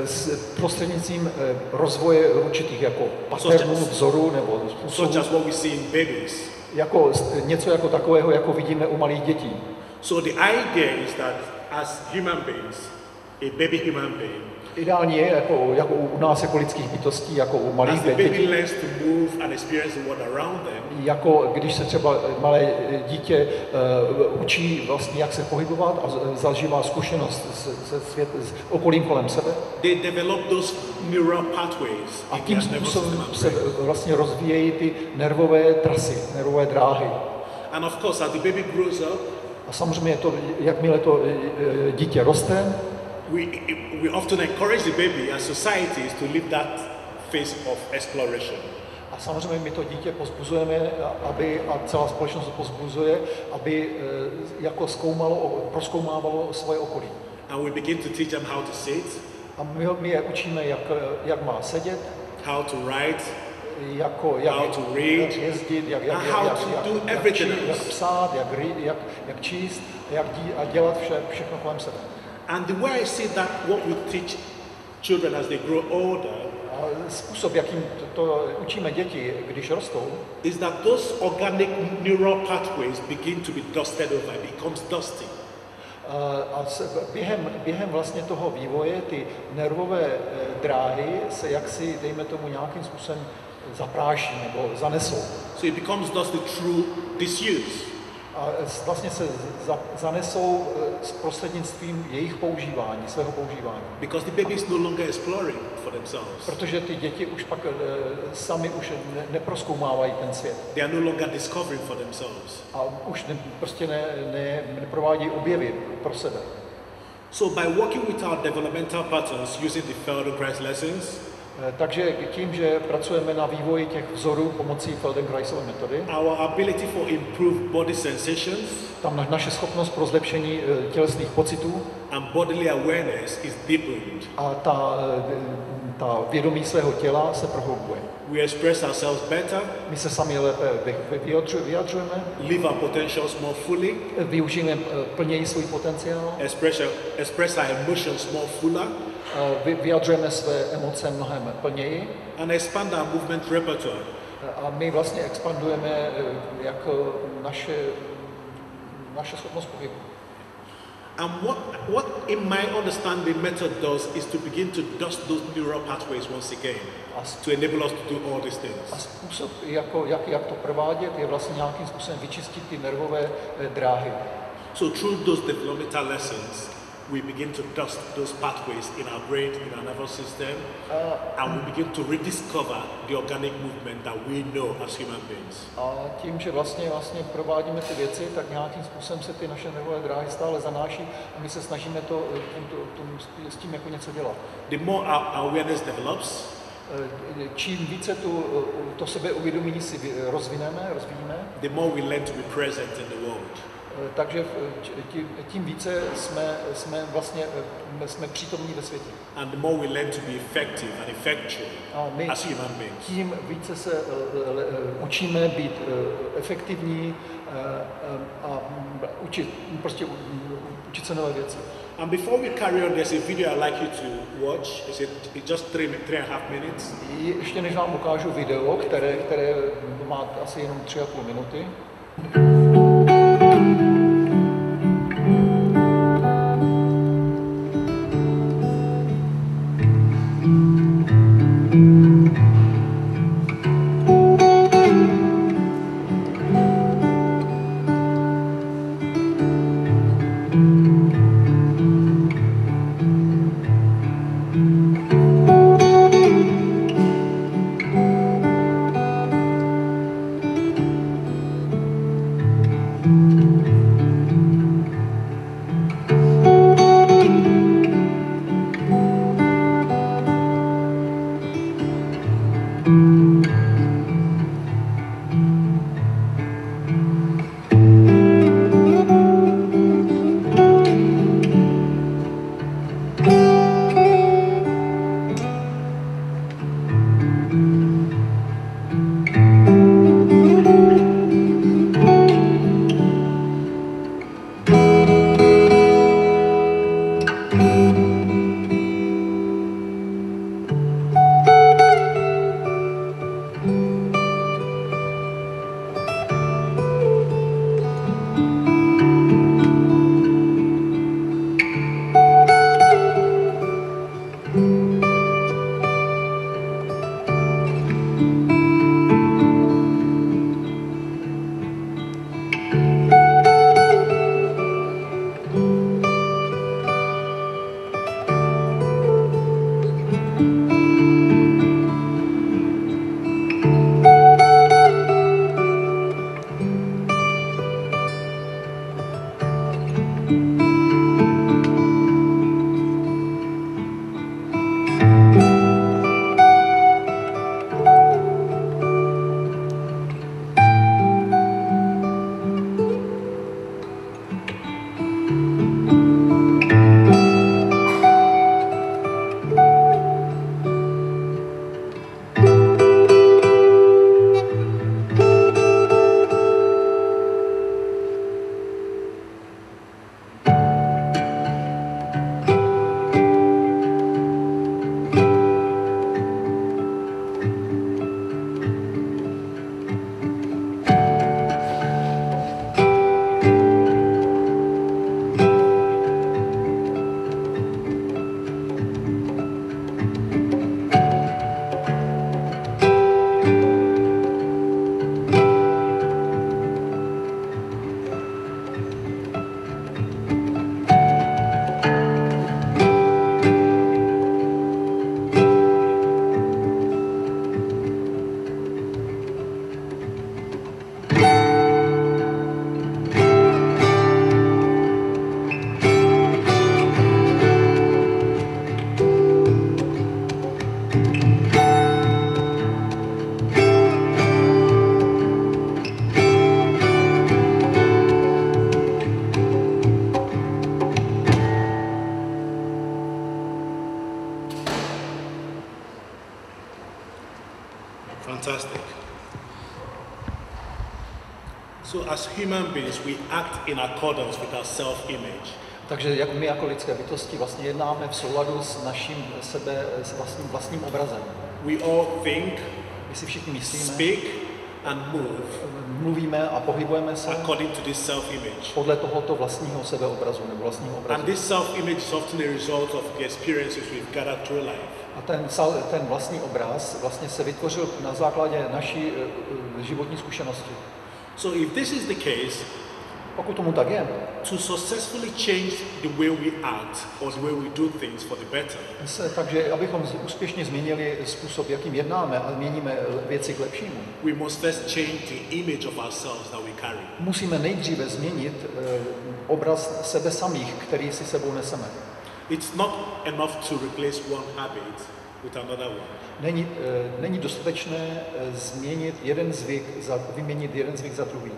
S2: s prostřednictvím uh, rozvoje určitých jako paternů, vzorů nebo způsobů,
S1: such as what we see in babies.
S2: Jako něco jako takového, jako vidíme u malých dětí.
S1: So the idea is that as human beings, a baby human being,
S2: ideální je jako, jako u nás jako lidských bytostí, jako u malých dětí.
S1: As the baby learns to move and experience the world around them,
S2: jako když se třeba malé dítě uh, učí vlastně, jak se pohybovat a zažívá zkušenost se, se svět, s okolím kolem sebe.
S1: They develop those neural pathways.
S2: A tím způsobem se vlastně rozvíjejí ty nervové trasy, nervové dráhy.
S1: And of course, as the baby grows up,
S2: a samozřejmě to, jakmile to dítě roste,
S1: we, we often encourage the baby as societies to live that phase of exploration.
S2: A samozřejmě my to dítě pozbuzujeme, aby, a celá společnost to pozbuzuje, aby jako zkoumalo, prozkoumávalo svoje okolí.
S1: And we begin to teach them how to sit.
S2: A my, my je učíme, jak, jak má sedět,
S1: how to write,
S2: jako, jak,
S1: how to read,
S2: jak jezdit, jak, jak,
S1: and
S2: jak,
S1: how
S2: jak,
S1: to
S2: jak,
S1: do
S2: jak,
S1: everything
S2: či, jak psát, jak, jak, jak číst, jak dí, a dělat vše, všechno kolem sebe.
S1: And the way I see that what we teach children as they grow older,
S2: a způsob, jakým to, to učíme děti, když rostou,
S1: is that those organic neural pathways begin to be dusted over, it becomes dusty.
S2: A během, během vlastně toho vývoje ty nervové dráhy se jaksi, dejme tomu, nějakým způsobem zapráší nebo zanesou.
S1: So it becomes dusty through disuse.
S2: A vlastně se za, zanesou s prostřednictvím jejich používání, svého používání.
S1: Because the baby is no longer exploring for themselves.
S2: Protože ty děti už pak e, sami už ne, neprozkoumávají ten svět.
S1: They are no longer discovering for themselves.
S2: A už ne, prostě ne, ne, neprovádějí objevy pro sebe.
S1: So by working with our developmental patterns using the Feldenkrais lessons,
S2: Takže tím, že pracujeme na vývoji těch vzorů pomocí Feldenkraisovy metody,
S1: our ability for improved body sensations
S2: tam na, naše schopnost pro zlepšení tělesných pocitů
S1: and bodily awareness is deepened.
S2: a ta, ta vědomí svého těla se prohlubuje.
S1: We express ourselves better,
S2: My se sami lépe vyjadřujeme,
S1: live our potentials more fully,
S2: využijeme plněji svůj potenciál,
S1: express, express our emotions more fuller,
S2: vy, vyjadřujeme své emoce mnohem plněji
S1: and expand our movement repertoire.
S2: a my vlastně expandujeme jak naše, naše schopnost pohybu.
S1: And what, what in my understanding method does is to begin to dust those neural pathways once again, to enable us to do all these things.
S2: A způsob, jako, jak, jak to provádět, je vlastně nějakým způsobem vyčistit ty nervové dráhy.
S1: So through those developmental lessons, we begin to dust those pathways in our brain, in our nervous system, and we begin to rediscover the organic movement that we know as human beings.
S2: A tím, že vlastně, vlastně provádíme ty věci, tak nějakým způsobem se ty naše nervové dráhy stále zanáší a my se snažíme to, tímto, tom, s tím jako něco dělat.
S1: The more our awareness develops,
S2: čím více tu, to sebeuvědomění si rozvineme, rozvíjíme,
S1: the more we learn to be present in the world.
S2: Takže tím, tím více jsme, jsme vlastně jsme přítomní ve světě.
S1: And the more we learn to be effective and effectual
S2: A my
S1: as human beings.
S2: tím více se uh, učíme být uh, efektivní uh, uh, a učit, prostě uh, učit se nové věci.
S1: And before we carry on, there's a video I'd like you to watch. It's, a, it's just three, three and a half minutes.
S2: Ještě než vám ukážu video, které, které má asi jenom tři a půl minuty.
S1: So as human beings, we act in accordance with our self-image.
S2: Takže jak my jako lidské bytosti vlastně jednáme v souladu s naším sebe, s vlastním, vlastním obrazem.
S1: We all think,
S2: My si všichni myslíme,
S1: speak, and move
S2: mluvíme a pohybujeme se
S1: according to this self-image.
S2: podle tohoto vlastního sebeobrazu nebo vlastního obrazu.
S1: And this self-image is often a result of the experiences we've gathered through life.
S2: A ten, sal- ten vlastní obraz vlastně se vytvořil na základě naší uh, životní zkušenosti.
S1: So if this is the case,
S2: Pokud tomu tak je,
S1: to successfully change the way we act or the way we do things for the better,
S2: se, takže abychom z- úspěšně změnili způsob, jakým jednáme a měníme věci k lepšímu,
S1: we must first change the image of ourselves that we carry.
S2: musíme nejdříve změnit uh, obraz sebe samých, který si sebou neseme.
S1: It's not enough to replace one habit with another one.
S2: Není, uh, není dostatečné uh, změnit jeden zvyk, za, vyměnit jeden zvyk za druhý.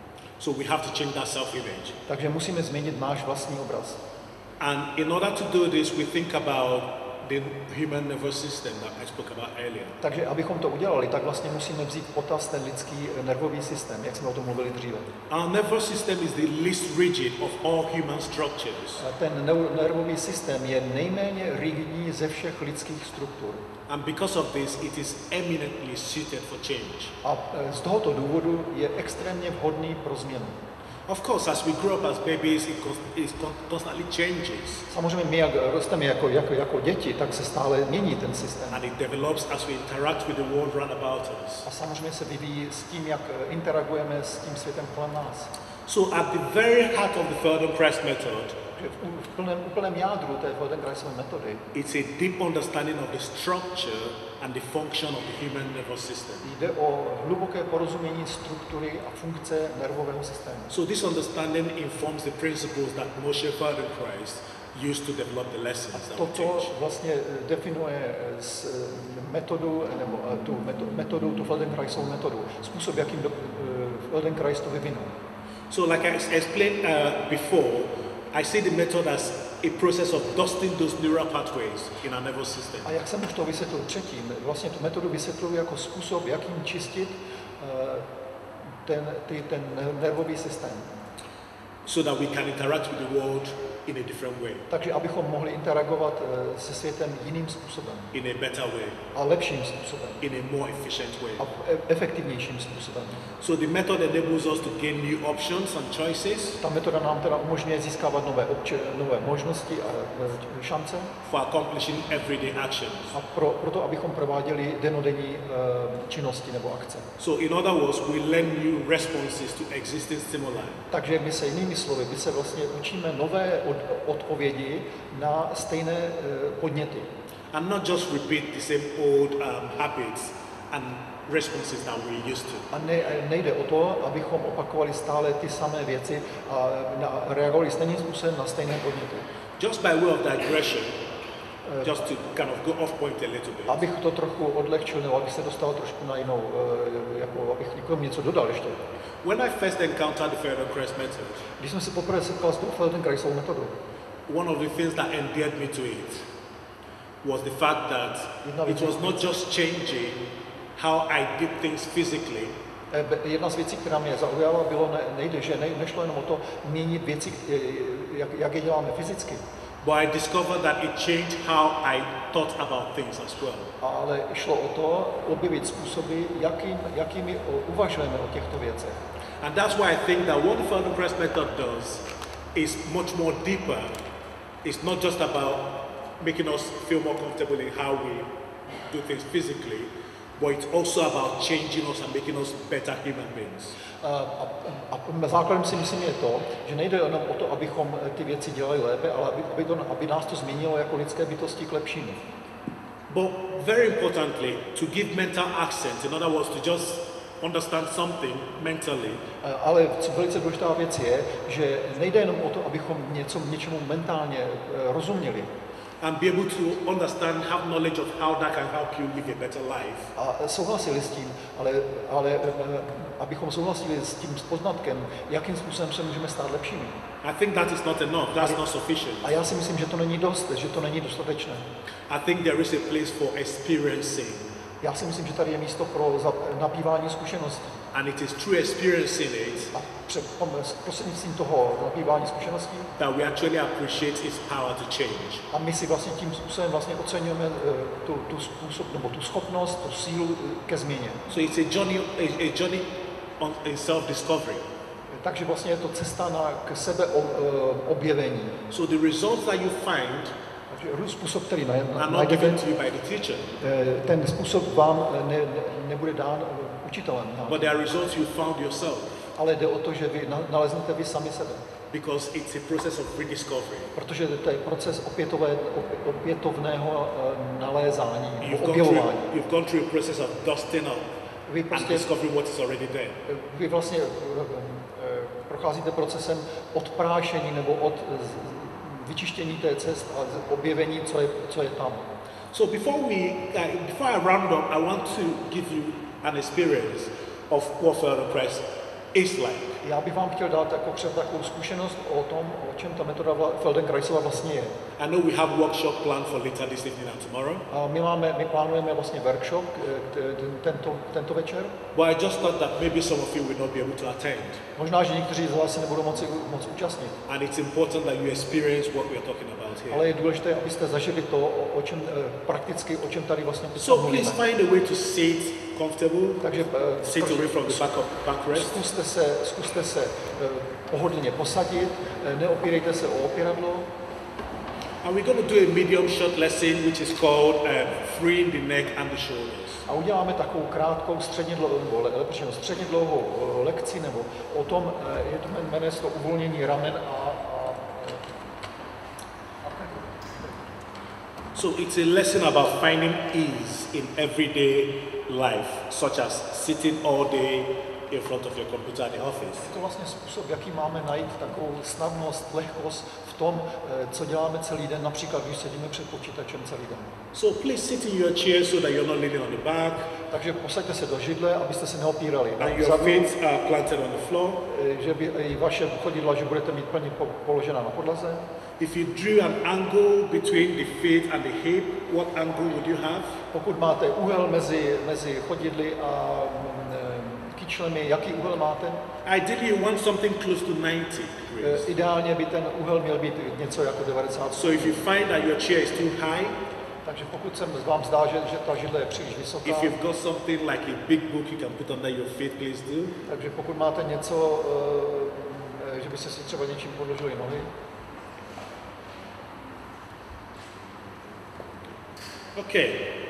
S1: So we have to change that self-image.
S2: Takže musíme změnit náš vlastní obraz.
S1: And in order to do this, we think about the human nervous system that I spoke about earlier.
S2: Takže abychom to udělali, tak vlastně musíme vzít v potaz ten lidský nervový systém, jak jsme o tom mluvili dříve.
S1: Our nervous system is the least rigid of all human structures.
S2: A ten neu- nervový systém je nejméně rigidní ze všech lidských struktur.
S1: And because of this, it is eminently suited for change.
S2: A e, z tohoto důvodu je extrémně vhodný pro změnu.
S1: Of course, as we grow up as babies, it, const- it con- constantly changes.
S2: Samozřejmě my, jak rosteme jako, jako, jako děti, tak se stále mění ten systém.
S1: And it develops as we interact with the world round about us.
S2: A samozřejmě se vyvíjí s tím, jak interagujeme s tím světem kolem nás.
S1: So at the very heart of the Feldenkrais method,
S2: Že v, v plném, úplném jádru té Feldenkraisové metody
S1: it's a deep understanding of the structure and the function of the human nervous system.
S2: jde o hluboké porozumění struktury a funkce nervového systému.
S1: So this understanding informs the principles that Moshe Feldenkrais used to develop the lessons that we
S2: Toto
S1: teach.
S2: vlastně definuje s metodu, nebo tu metodu, tu Feldenkraisovou metodu, způsob, jakým do, Feldenkrais to vyvinul.
S1: So like I explained uh, before, I see the method as a process of dusting those neural pathways in our nervous system.
S2: A jak jsem už to vysvětlil předtím, vlastně tu metodu vysvětluji jako způsob, jakým čistit uh, ten, ty, ten nervový systém.
S1: So that we can interact with the world in a different way,
S2: Takže abychom mohli interagovat uh, se světem jiným způsobem
S1: in a better way,
S2: a lepším způsobem
S1: in a more efficient way.
S2: a e- efektivnějším způsobem.
S1: So the method enables us to gain new options and choices
S2: Ta metoda nám teda umožňuje získávat nové, obče, nové možnosti a e, šance
S1: for accomplishing everyday actions.
S2: a pro, proto, abychom prováděli denodenní e, činnosti nebo akce.
S1: So in other words, we learn new responses to existing stimuli.
S2: Takže my se jinými slovy, my se vlastně učíme nové od, odpovědi na stejné e, podněty.
S1: And not just repeat the same old um, habits and responses that we used to.
S2: A ne, nejde o to, abychom opakovali stále ty samé věci a na, reagovali stejným způsobem na stejné podněty.
S1: Just by way of digression, just to kind of go off point a little bit.
S2: Abych to trochu odlehčil, nebo abych se dostal trošku na jinou, e, jako abych někomu něco dodal ještě.
S1: When I first encountered the Feldenkrais method,
S2: Když jsem se poprvé setkal s tou Feldenkraisovou metodou,
S1: one of the things that endeared me to it was the fact that it was not just changing how I did things physically,
S2: e, jedna z věcí, která mě zaujala, bylo, ne, nejde, že ne, nešlo jenom o to měnit věci, e, jak, jak je děláme fyzicky,
S1: but I discovered that it changed how I thought about things as well.
S2: ale šlo o to objevit způsoby, jakým, jakými o, uvažujeme o těchto věcech.
S1: And that's why I think that what the Feldenkrais method does is much more deeper. It's not just about making us feel more comfortable in how we do things physically, but it's also about changing us and making us better human beings.
S2: A, a, a základem si myslím je to, že nejde jenom o to, abychom ty věci dělali lépe, ale aby, aby, to, aby nás to změnilo jako lidské bytosti k lepšímu.
S1: But very importantly, to give mental accent, in other words, to just understand something mentally,
S2: A- Ale co velice důležitá věc je, že nejde jenom o to, abychom něco, něčemu mentálně e, rozuměli,
S1: and be able to understand, have knowledge of how that can help you live a better life.
S2: a souhlasili s tím, ale, ale e, abychom souhlasili s tím poznatkem, jakým způsobem se můžeme stát lepšími.
S1: I think that is not enough, that's not sufficient.
S2: A já si myslím, že to není dost, že to není dostatečné.
S1: I think there is a place for experiencing.
S2: Já si myslím, že tady je místo pro za- nabývání zkušeností.
S1: And it is through experiencing it
S2: A před, prostřednictvím toho nabývání zkušeností
S1: that we actually appreciate its power to change.
S2: a my si vlastně tím způsobem vlastně oceňujeme tu, tu způsob, nebo tu schopnost, tu sílu ke změně.
S1: So it's a journey, a, a journey on, in self-discovery.
S2: Takže vlastně je to cesta na, k sebe objevení.
S1: So the results that you find
S2: Takže způsob, který
S1: are not
S2: najdete,
S1: given to you by the teacher,
S2: ten způsob vám ne, ne, nebude dán učitelem,
S1: but they are results you found yourself.
S2: ale jde o to, že vy naleznete vy sami sebe.
S1: Because it's a process of rediscovery.
S2: Protože to je proces opětové, opětovného nalézání,
S1: You've gone,
S2: objevování.
S1: through, you've gone through a process of dusting up
S2: Vy
S1: and
S2: prostě
S1: discovering what is already there.
S2: vy vlastně procházíte procesem odprášení nebo od vyčištění té cest a objevení, co je, co je tam.
S1: So before we, uh, before I round up, I want to give you an experience of what Feldenkrais is like.
S2: Já bych vám chtěl dát jako před takovou zkušenost o tom, o čem ta metoda Feldenkraisova vlastně je.
S1: I know we have workshop planned for later this evening and tomorrow.
S2: A my máme, my plánujeme vlastně workshop tento, tento večer.
S1: But I just thought that maybe some of you will not be able to attend.
S2: Možná, že někteří z vás se nebudou moci moc účastnit.
S1: And it's important that you experience what we are talking about here.
S2: Ale je důležité, abyste zažili to, o, o čem prakticky, o čem tady vlastně
S1: So
S2: mluvíme.
S1: please find a way to sit comfortable.
S2: Takže
S1: Sit away from the back of backrest.
S2: zkuste se, zkuste se pohodlně posadit, neopírejte se o opěradlo.
S1: And we're going to do a medium short lesson which is called uh, freeing the neck and the shoulders.
S2: A uděláme takovou krátkou středně dlouhou, nebo lepší, středně dlouhou lekci, nebo o tom, je to jmenuje se to uvolnění ramen a, a, a
S1: So it's a lesson about finding ease in everyday life, such as sitting all day in front of your computer at the office.
S2: Je to vlastně způsob, jaký máme najít takovou snadnost, lehkost v tom, co děláme celý den, například když sedíme před počítačem celý den.
S1: So please sit in your chair so that you're not leaning on the back.
S2: Takže posaďte se do židle, abyste se neopírali.
S1: And your feet are planted on the floor.
S2: Že by i vaše chodidla, že budete mít plně položená na podlaze.
S1: If you drew an angle between the feet and the hip, what angle would you have?
S2: Pokud máte úhel mezi, mezi chodidly a kyčlemi, jaký úhel máte?
S1: Ideally, you want something close to ninety degrees.
S2: Ideálně by ten úhel měl být něco jako devadesát.
S1: So if you find that your chair is too high,
S2: takže pokud se vám zdá, že, že ta židle je příliš vysoká,
S1: if you've got something like a big book you can put under your feet, please do.
S2: Takže pokud máte něco, že byste si třeba něčím podložili nohy.
S1: Okay.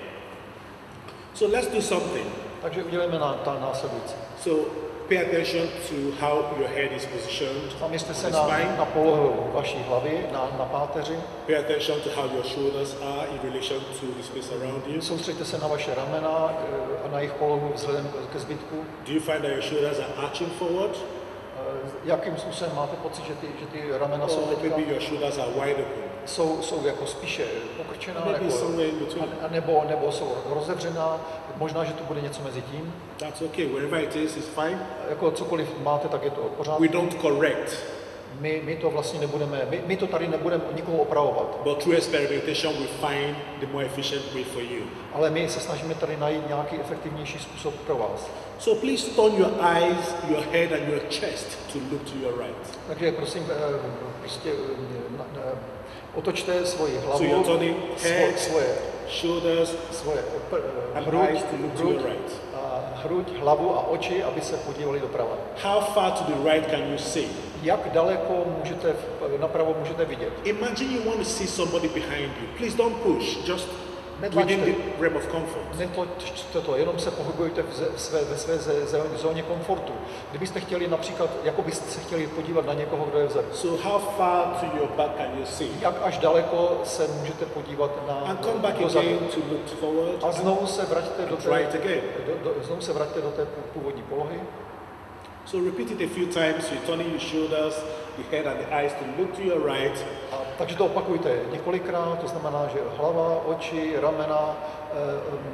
S1: So let's do something.
S2: Takže uděláme na, ta následující.
S1: So pay attention to how your head is positioned.
S2: Zaměřte se na, na polohu vaší hlavy, na, na páteři.
S1: Pay attention to how your shoulders are in relation to the space around you.
S2: Soustřeďte se na vaše ramena a na jejich polohu vzhledem ke zbytku.
S1: Do you find that your shoulders are arching forward?
S2: Jakým způsobem máte pocit, že ty, že ty ramena jsou teďka?
S1: Maybe your shoulders are wide open.
S2: Jsou, jsou jako spíše pokrčená,
S1: Maybe
S2: jako,
S1: somewhere in between.
S2: a, nebo, nebo jsou rozevřená, možná, že to bude něco mezi tím.
S1: That's okay, wherever it is, it's fine.
S2: Jako cokoliv máte, tak je to pořád.
S1: We don't correct.
S2: My, my to vlastně nebudeme, my, my to tady nebudeme nikoho opravovat.
S1: But through experimentation we find the more efficient way for you.
S2: Ale my se snažíme tady najít nějaký efektivnější způsob pro vás.
S1: So please turn your eyes, your head and your chest to look to your right.
S2: Takže prosím, prostě na, na, otočte svoji hlavu,
S1: so you're turning head,
S2: svoje,
S1: shoulders,
S2: svoje
S1: and
S2: hruď,
S1: eyes to look to
S2: hruď,
S1: your right.
S2: a hruď, hlavu a oči, aby se podívali doprava.
S1: How far to the right can you see?
S2: Jak daleko můžete napravo můžete vidět?
S1: Imagine you want to see somebody behind you. Please don't push, just within the realm of comfort.
S2: Netlačte to, jenom se pohybujte v své, ve své zóně komfortu. Kdybyste chtěli například, jako byste se chtěli podívat na někoho, kdo je vzadu.
S1: So how far to your back can you see?
S2: Jak až daleko se můžete podívat na
S1: And come back
S2: dozadu.
S1: again to look forward.
S2: A znovu se vraťte do té,
S1: Try it again.
S2: do, do, znovu se vraťte do té původní polohy.
S1: So repeat it a few times. You're turning your shoulders, the head and the eyes to look to your right.
S2: A, takže to opakujte několikrát, to znamená, že hlava, oči, ramena,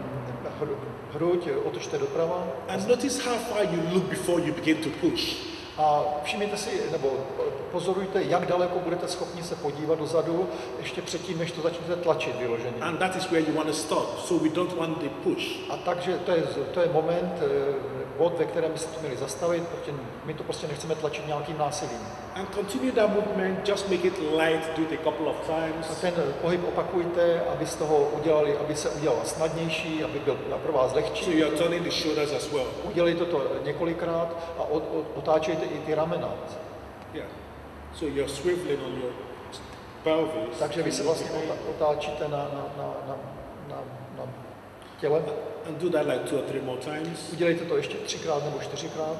S2: hruď, otočte doprava.
S1: And notice how far you look before you begin to push.
S2: A všimněte si, nebo pozorujte, jak daleko budete schopni se podívat dozadu, ještě předtím, než to začnete tlačit vyloženě.
S1: And that is where you want to stop. So we don't want the push.
S2: A takže to je, to je moment, bod, ve kterém byste to měli zastavit, protože my to prostě nechceme tlačit nějakým násilím.
S1: And continue that movement, just make it light, do it a couple of times.
S2: A ten pohyb opakujte, aby z toho udělali, aby se udělal snadnější, aby byl pro vás lehčí.
S1: So you're turning the shoulders as well.
S2: Udělejte to několikrát a od, od, otáčejte i ty ramena.
S1: Yeah. So you're swiveling on your pelvis.
S2: Takže vy se vlastně otáčíte na, na, na, na, na, na těle.
S1: And do that like two or three more times.
S2: Udělejte to ještě třikrát nebo čtyřikrát.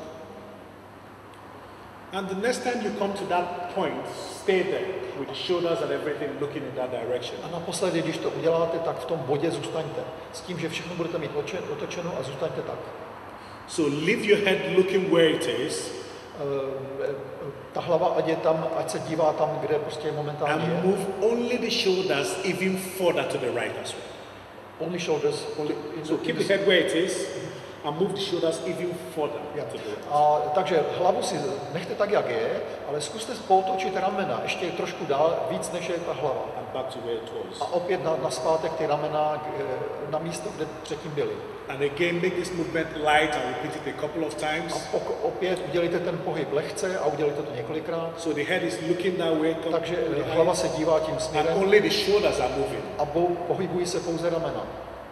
S1: And the next time you come to that point, stay there with the shoulders and everything looking in that direction.
S2: A naposledy, když to uděláte, tak v tom bodě zůstaňte. S tím, že všechno budete mít otočeno a zůstaňte tak.
S1: So leave your head looking where it is.
S2: Ta hlava, ať je tam, ať se dívá tam, kde prostě momentálně je.
S1: And move only the shoulders even further to the right as well.
S2: Only shoulders. Only
S1: So keep the head where it is and move the shoulders even further
S2: yeah.
S1: to the right.
S2: A takže hlavu si nechte tak, jak je, ale zkuste potočit ramena ještě trošku dál, víc než je ta hlava.
S1: And back to where it was.
S2: A opět na, na zpátek ty ramena na místo, kde předtím byly.
S1: And again, make this movement light and repeat it a couple of
S2: A
S1: times.
S2: pok- opět udělejte ten pohyb lehce a udělejte to několikrát.
S1: So the head is looking that way.
S2: Takže hlava se dívá tím
S1: And
S2: směrem
S1: only the shoulders are moving.
S2: a bo- pohybují se pouze ramena.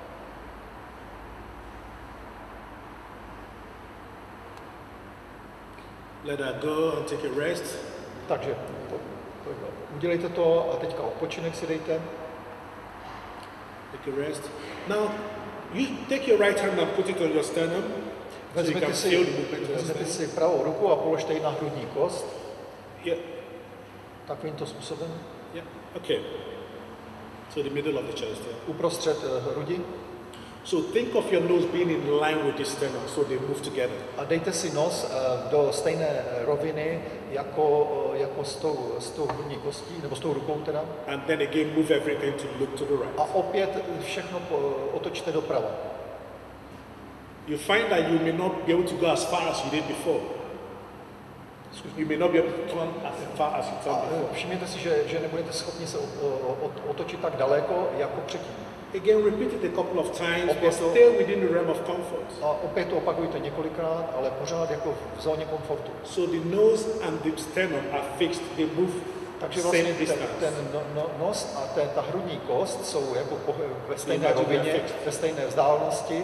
S1: Let that go and take a rest.
S2: Takže to, to, udělejte to a teďka odpočinek si dejte.
S1: Take a rest. Now, you take your right hand and put it on your sternum. So you
S2: Vezměte
S1: can feel the
S2: si,
S1: movement of your
S2: vezměte
S1: sternum.
S2: si pravou ruku a položte ji na hrudní kost.
S1: Yeah.
S2: Takovýmto způsobem.
S1: Yeah. Okay. So the middle of the chest. Yeah.
S2: Uprostřed uh, hrudi.
S1: So think of your nose being in line with the sternum, so they move together.
S2: A dejte si nos uh, do stejné roviny jako, uh, jako s, tou, s tou hrudní kostí, nebo s tou rukou teda.
S1: And then again, move everything to look to the right.
S2: A opět všechno po, otočte doprava.
S1: You find that you may not be able to go as far as you did before. You may not be able to turn as far as you
S2: A
S1: turned
S2: uh,
S1: before.
S2: všimněte si, že, že nebudete schopni se o, o, otočit tak daleko jako předtím.
S1: Again, repeat it a couple of times, but
S2: Opět to-
S1: stay within the realm of comfort.
S2: A opět to opakujte několikrát, ale pořád jako v zóně komfortu.
S1: So the nose and the sternum are fixed, they move
S2: Takže
S1: same
S2: vlastně ten,
S1: distance.
S2: ten no, no, nos a ten, ta hrudní kost jsou jako po, ve stejné
S1: Imagine
S2: rovině,
S1: they're fixed.
S2: ve stejné vzdálenosti.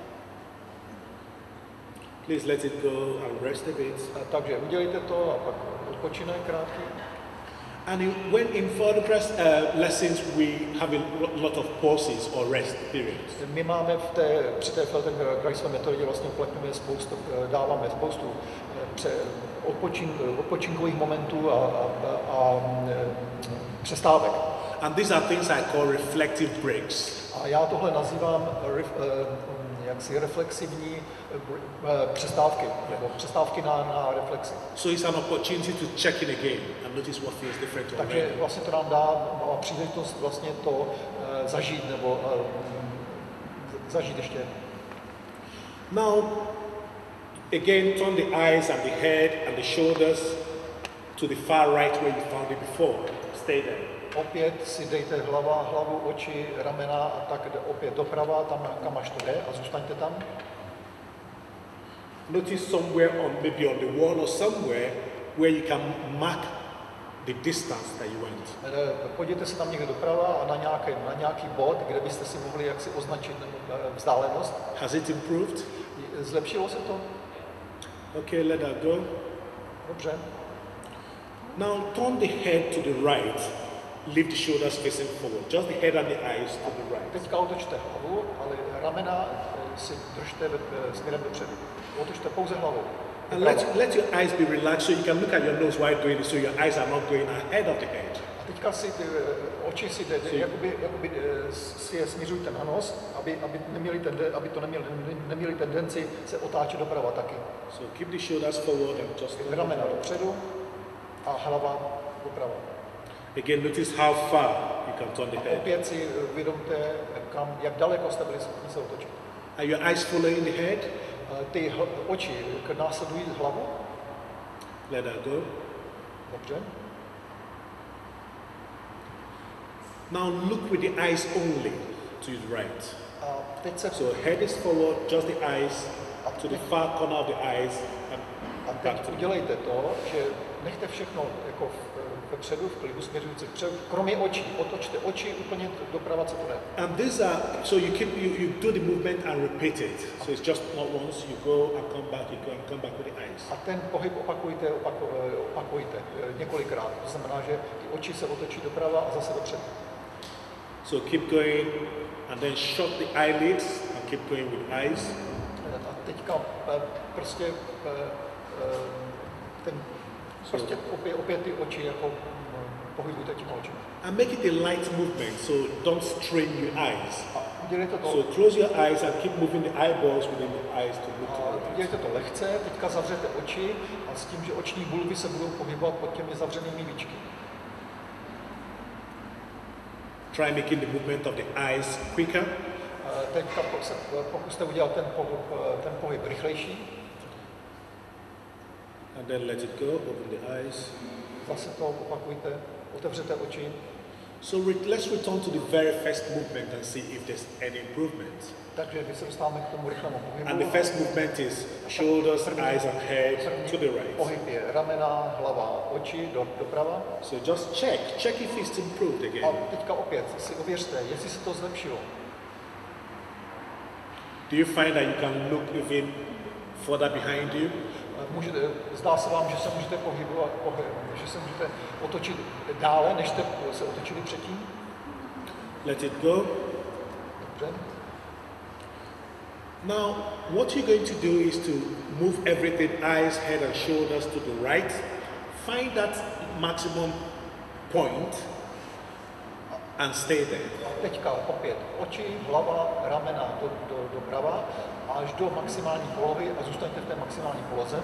S1: Please let it go and rest a bit.
S2: A takže udělejte to a pak odpočinek krátký.
S1: And in, when in further press, uh, lessons we have a lo- lot of pauses or rest periods.
S2: My máme v té, při té Feldenkraisové metodě vlastně uplatňujeme spoustu, dáváme spoustu eh, pře, odpočin, odpočinkových momentů a, a, a, a přestávek.
S1: And these are things I call reflective breaks.
S2: A já tohle nazývám ref, eh, jaksi reflexivní eh, přestávky, nebo přestávky na, na reflexi.
S1: So it's an opportunity to check in again and notice what feels different
S2: Takže
S1: already.
S2: vlastně to nám dá má příležitost vlastně to eh, zažít, nebo eh, zažít ještě.
S1: Now, again, turn the eyes and the head and the shoulders to the far right where you found it before. Stay there.
S2: Opět si dejte hlava, hlavu, oči, ramena a tak jde opět doprava, tam kam až to jde a zůstaňte tam.
S1: Notice somewhere on maybe on the wall or somewhere where you can mark the distance that you went.
S2: Eh, Podívejte se tam někde doprava a na nějaký, na nějaký bod, kde byste si mohli jaksi označit eh, vzdálenost.
S1: Has it improved?
S2: Zlepšilo se to?
S1: Okay, let that go.
S2: Dobře.
S1: Now turn the head to the right. Leave the shoulders facing forward. Just the head and the eyes to the right.
S2: Teďka otočte hlavu, ale ramena eh, si držte ve- eh, směrem dopředu. Otočte pouze hlavu.
S1: And let, let your eyes be relaxed so you can look at your nose while doing it so your eyes are not going ahead of the head.
S2: A teďka si ty eh, oči si jde, jakoby, jakoby eh, si je směřujte na nos, aby, aby, neměli tende, aby to neměli, neměli tendenci se otáčet doprava taky.
S1: So keep the shoulders forward and just
S2: Ramena dopředu a hlava doprava.
S1: again notice how far you can turn the
S2: A
S1: head.
S2: opět si uvědomte, kam, jak daleko jste byli schopni se otočit.
S1: Are your eyes following the head?
S2: Eh, Ty hl- oči k- následují hlavu
S1: Let that go.
S2: Dobře.
S1: Now look with the eyes only to the right.
S2: A teď se
S1: So head is forward, just the eyes to the far corner of the eyes and
S2: A
S1: back
S2: teď
S1: to the
S2: udělejte to, že nechte všechno jako v- vepředu, v klidu, směřující vpředu, kromě očí. Otočte oči úplně doprava, co to jde.
S1: And these are, so you keep, you, you do the movement and repeat it. So it's just not once, you go and come back, you go and come back with the eyes.
S2: A ten pohyb opakujte, opako, eh, opakujte eh, několikrát. To znamená, že ty oči se otočí doprava a zase dopředu.
S1: So keep going and then shut the eyelids and keep going with eyes.
S2: A teďka eh, prostě eh, eh, ten, prostě opět, opět ty oči jako mm, pohybujte těma očima.
S1: And make it a light movement, so don't strain your eyes.
S2: A udělejte to,
S1: So close your eyes and keep moving the eyeballs within the eyes to look to
S2: a
S1: the right.
S2: udělejte to lehce, teďka zavřete oči a s tím, že oční bulvy se budou pohybovat pod těmi zavřenými víčky.
S1: Try making the movement of the eyes quicker.
S2: Eh, Teďka po- se pokuste udělat ten pohyb, eh, ten pohyb rychlejší.
S1: And then let it go, open the eyes.
S2: Zase to opakujte, otevřete oči.
S1: So re- let's return to the very first movement and see if there's any improvement.
S2: Takže když se dostáváme k tomu rychlému pohybu.
S1: And the first movement is shoulders, eyes and head to the right.
S2: Pohyb je ramena, hlava, oči, do, doprava.
S1: So just check, check if it's improved
S2: A
S1: again.
S2: teďka opět si ověřte, jestli se to zlepšilo.
S1: Do you find that you can look even further behind you?
S2: Můžete, zdá se vám, že se můžete pohybovat, pohyb, že se můžete otočit dále, než jste se otočili předtím?
S1: Let it go.
S2: Dobře.
S1: Now, what you're going to do is to move everything, eyes, head and shoulders to the right. Find that maximum point and stay there.
S2: A teďka opět oči, hlava, ramena do, do, doprava až do maximální polohy a zůstaňte v té maximální poloze.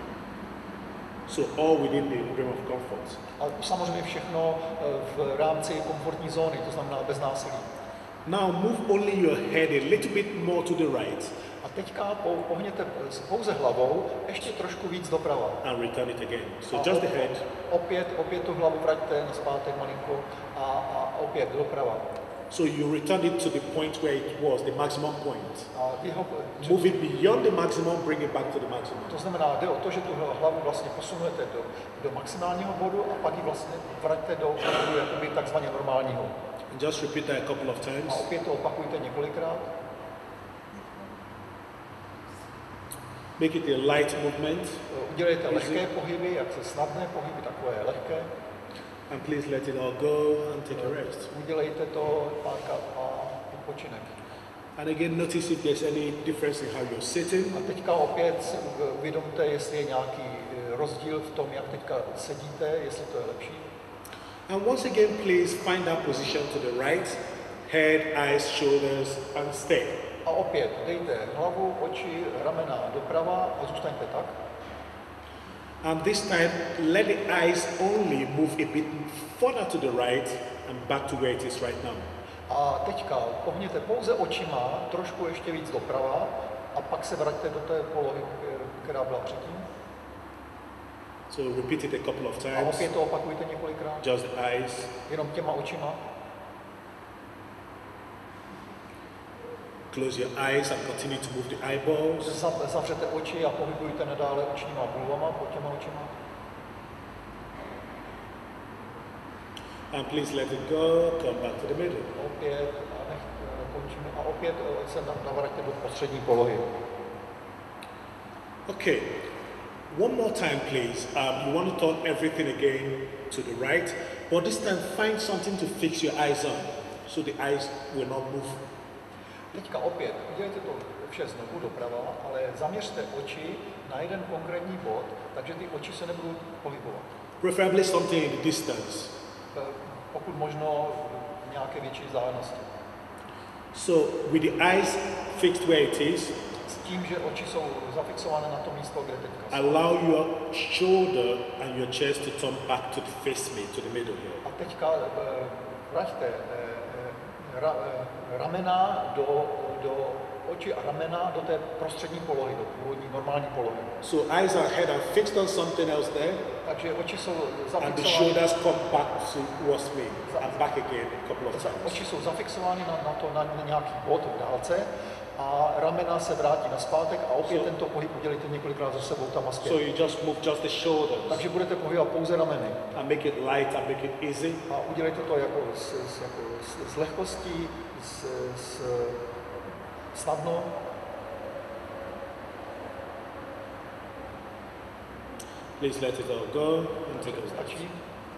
S1: So all within the realm of comfort.
S2: A samozřejmě všechno eh, v rámci komfortní zóny, to znamená bez násilí.
S1: Now move only your head a little bit more to the right
S2: A teďka pou- pohněte pouze hlavou ještě trošku víc doprava.
S1: and return it again.
S2: A
S1: So just the
S2: opět,
S1: head.
S2: opět, opět tu hlavu vraťte na zpátek malinko a, a opět doprava.
S1: So you return it to the point where it was, the maximum point.
S2: A jeho,
S1: Move it beyond the maximum, bring it back to the maximum.
S2: to znamená, jde o to, že tu hlavu vlastně posunujete do, do maximálního bodu a pak ji vlastně vraťte do bodu jakoby takzvaně normálního.
S1: And just repeat that a couple of
S2: A
S1: times.
S2: opět to opakujte několikrát.
S1: Make it a light movement.
S2: Udělejte lehké pohyby, jak se snadné pohyby, takové lehké.
S1: And please let it all go and take a rest.
S2: Udělejte to párkrát a odpočinek.
S1: And again, notice if there's any difference in how you're sitting.
S2: A teďka opět si uvědomte, jestli je nějaký eh, rozdíl v tom, jak teďka sedíte, jestli to je lepší.
S1: And once again, please find that position to the right, head, eyes, shoulders, and stay.
S2: A opět dejte hlavu, oči, ramena doprava a zůstaňte tak.
S1: And this time, let the eyes only move a bit further to the right and back to where it is right now.
S2: A teďka pohněte pouze očima, trošku ještě víc doprava a pak se vraťte do té polohy, která byla předtím.
S1: So repeat it a couple of
S2: A
S1: times.
S2: opět to opakujte několikrát,
S1: Just the eyes.
S2: jenom těma očima.
S1: Close your eyes and continue to move the eyeballs.
S2: Zav- Zavřete oči a pohybujte nadále očníma bulvama pod těma očima.
S1: And please let it go. Come back to the middle.
S2: Opět a nech, končíme a opět eh, se na- navraťte do postřední polohy.
S1: Okay. One more time, please. Um, you want to turn everything again to the right, but this time find something to fix your eyes on, so the eyes will not move.
S2: Teďka opět, udělejte to vše znovu doprava, ale zaměřte oči na jeden konkrétní bod, takže ty oči se nebudou pohybovat.
S1: Preferably something in the distance.
S2: Eh, Pokud možno v nějaké větší vzdálenosti.
S1: So with the eyes fixed where it is,
S2: S tím, že oči jsou zafixované na to místo, kde teďka jsou.
S1: allow your shoulder and your chest to turn back to the face me, to the middle here.
S2: A teďka eh, vraťte eh, eh, ra, eh, ramena do, do oči a ramena do té prostřední polohy, do původní normální polohy.
S1: So eyes and head are fixed on something else there,
S2: Takže oči jsou
S1: and the
S2: zafixovány,
S1: shoulders come back towards me and back again a couple of
S2: za-
S1: times.
S2: oči jsou zafixovány na, na to, na, na nějaký bod v dálce a ramena se vrátí nazpátek a opět
S1: So-
S2: tento pohyb udělejte několikrát za sebou tam a zpět.
S1: So you just move just the shoulders
S2: Takže budete pohybovat pouze rameny
S1: and make it light and make it easy.
S2: a udělejte to jako s, s, jako s, s lehkostí, s, s, snadno.
S1: Please let it all go and take those steps.
S2: Stačí.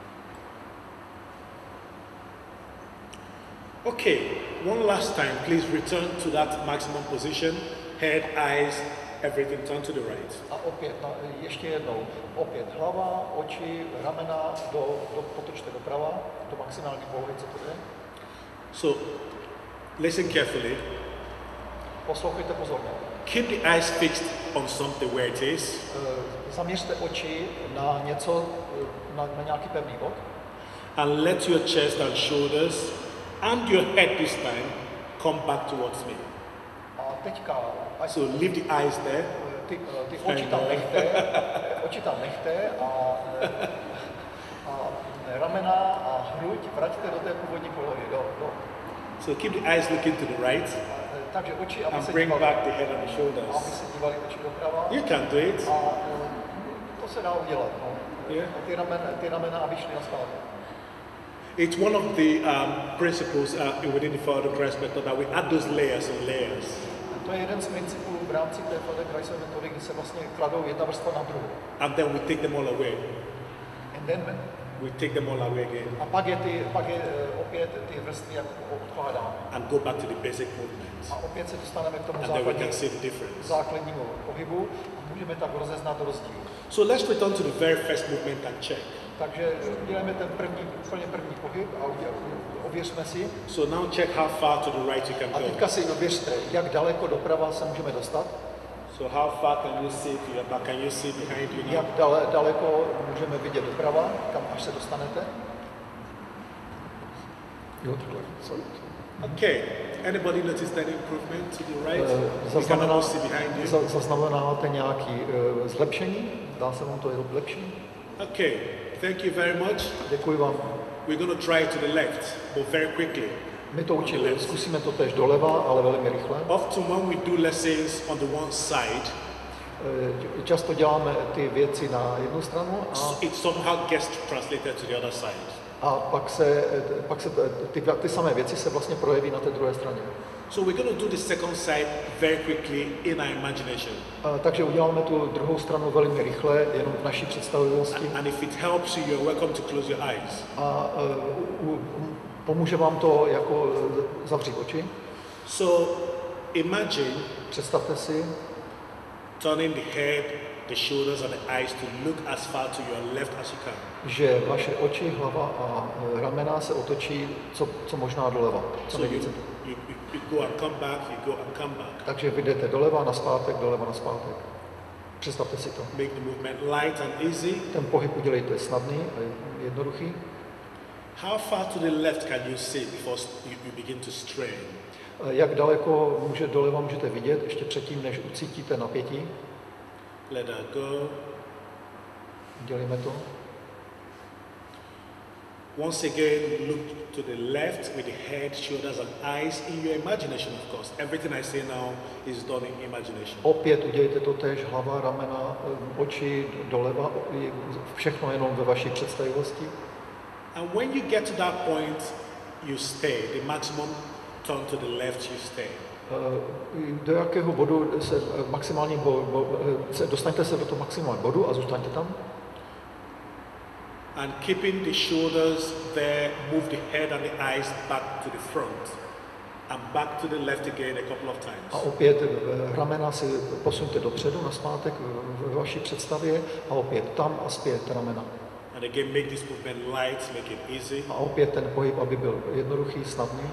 S1: Okay, one last time, please return to that maximum position. Head, eyes, everything turn to the right.
S2: A opět, na, ještě jednou, opět hlava, oči, ramena, do, do, potočte doprava, do maximální polohy, co to je.
S1: So, listen carefully.
S2: Poslouchejte pozorně.
S1: Keep the eyes fixed on something where it is.
S2: E, zaměřte oči na něco, e, na, na nějaký pevný bod
S1: And let your chest and shoulders and your head this time come back towards me.
S2: a teďka, ať
S1: So leave the eyes there.
S2: ty, e, ty oči tam nechte, oči tam nechte a, e, a ramena a hruď vraťte do té původní polohy, do, do.
S1: So keep the eyes looking to the right
S2: E, takže oči, aby
S1: and
S2: se
S1: bring
S2: dívali,
S1: back the head and the
S2: aby
S1: shoulders.
S2: se dívali oči doprava.
S1: You can do it.
S2: A e, to se dá udělat. No.
S1: Yeah.
S2: A ty ramena, ty ramena, aby šly na zpátky.
S1: It's one of the um, principles uh, within the Father Christ method that we add those layers and layers.
S2: To je jeden z principů v rámci té Feldenkrais metody, kdy se vlastně kladou jedna vrstva na druhou.
S1: And then we take them all away.
S2: And then,
S1: We take them all away again
S2: a pak je, ty, pak je e, opět ty vrstvy jako odkládáme.
S1: and go back to the basic movement.
S2: A opět se dostaneme k tomu
S1: And then we can
S2: základní,
S1: see the difference.
S2: základnímu pohybu a můžeme tak rozeznat rozdíl.
S1: So let's return to the very first movement and check.
S2: Takže uděláme ten první, úplně první pohyb a uděl- ověřme si.
S1: So now check how far to the right you can
S2: A
S1: go.
S2: teďka si ověřte, jak daleko doprava se můžeme dostat,
S1: So how far can you see to your back? Can you see behind you
S2: jak
S1: now?
S2: dale, daleko můžeme vidět doprava, kam až se dostanete. Jo, takhle. Sorry.
S1: Okay. Anybody notice any improvement to the right?
S2: Eh,
S1: You can
S2: Zaznamená,
S1: almost see behind you.
S2: za- zaznamenáváte nějaký uh, zlepšení? Dá se vám to jenom lepší?
S1: Okay. Thank you very much.
S2: Děkuji vám.
S1: We're going to try to the left, but very quickly.
S2: My to učíme, zkusíme to tež doleva, ale velmi rychle.
S1: Often when we do lessons on the one side,
S2: Eh, Často děláme ty věci na jednu stranu a,
S1: it somehow gets translated to the other side.
S2: a pak se, eh, pak se t- ty, ty samé věci se vlastně projeví na té druhé straně.
S1: So we're going to do the second side very quickly in our imagination.
S2: A, takže uděláme tu druhou stranu velmi rychle, jenom v naší představivosti.
S1: And if it helps you, you're welcome to close your eyes.
S2: A uh, u, pomůže vám to jako eh, zavřít oči.
S1: So imagine
S2: Představte si,
S1: turning the head, the shoulders, and the eyes to look as far to your left as you can.
S2: že vaše oči, hlava a eh, ramena se otočí co, co možná doleva. Co
S1: So you,
S2: nejvíce.
S1: you, you, you go and come back, you go and come back.
S2: Takže vy jdete doleva, naspátek, doleva, naspátek. Představte si to.
S1: Make the movement light and easy.
S2: Ten pohyb udělejte snadný a jednoduchý.
S1: How far to the left can you see before you, you begin to strain?
S2: Eh, Jak daleko může doleva můžete vidět, ještě předtím, než ucítíte napětí.
S1: Let that go.
S2: Dělíme to.
S1: Once again, look to the left with the head, shoulders, and eyes in your imagination, of course. Everything I say now is done in imagination.
S2: Opět udělejte to též, hlava, ramena, eh, oči, doleva, je- všechno jenom ve vaší představivosti.
S1: And when you get to that point, you stay. The maximum turn to the left, you stay.
S2: Eh, Do jakého bodu se eh, maximální bo, bo, eh, se, dostaňte se do toho maximálního bodu a zůstaňte tam.
S1: And keeping the shoulders there, move the head and the eyes back to the front. And back to the left again a couple of
S2: A
S1: times.
S2: opět eh, ramena si posuňte dopředu, naspátek v- ve vaší představě a opět tam a zpět ramena.
S1: And again, make this movement light, make it easy.
S2: A opět ten pohyb, aby byl jednoduchý, snadný.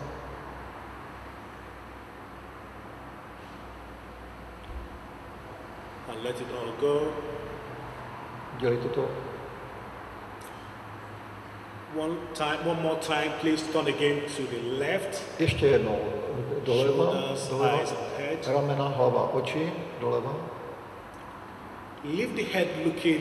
S1: And let it all go.
S2: Dělejte to.
S1: One time, one more time, please turn again to the left.
S2: Ještě jednou doleva,
S1: Shoulders,
S2: doleva,
S1: eyes and head.
S2: ramena, hlava, oči, doleva.
S1: Leave the head looking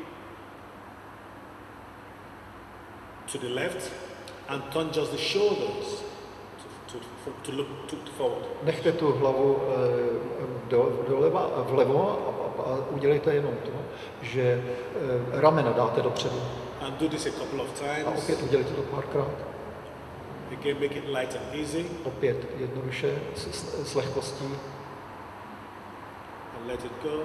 S1: to the left and turn just the shoulders to, to, to look to forward.
S2: Nechte tu hlavu do, doleva, vlevo a, a, a udělejte jenom to, že ramena dáte dopředu.
S1: And do this a couple of
S2: A
S1: times.
S2: opět udělejte to párkrát.
S1: Again, make it light and easy.
S2: Opět jednoduše, s, s, s lehkostí.
S1: And let it go.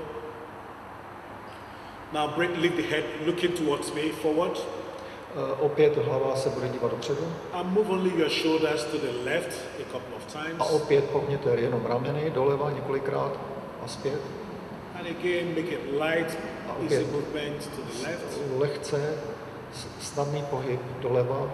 S1: Now bring, leave the head looking towards me, forward.
S2: Uh, opět hlava se bude dívat dopředu.
S1: And move only your shoulders to the left a couple of
S2: A
S1: times.
S2: opět pohněte jenom rameny doleva několikrát a zpět.
S1: And again, make it light,
S2: A
S1: easy
S2: opět
S1: movement to the left.
S2: lehce, s- snadný pohyb doleva.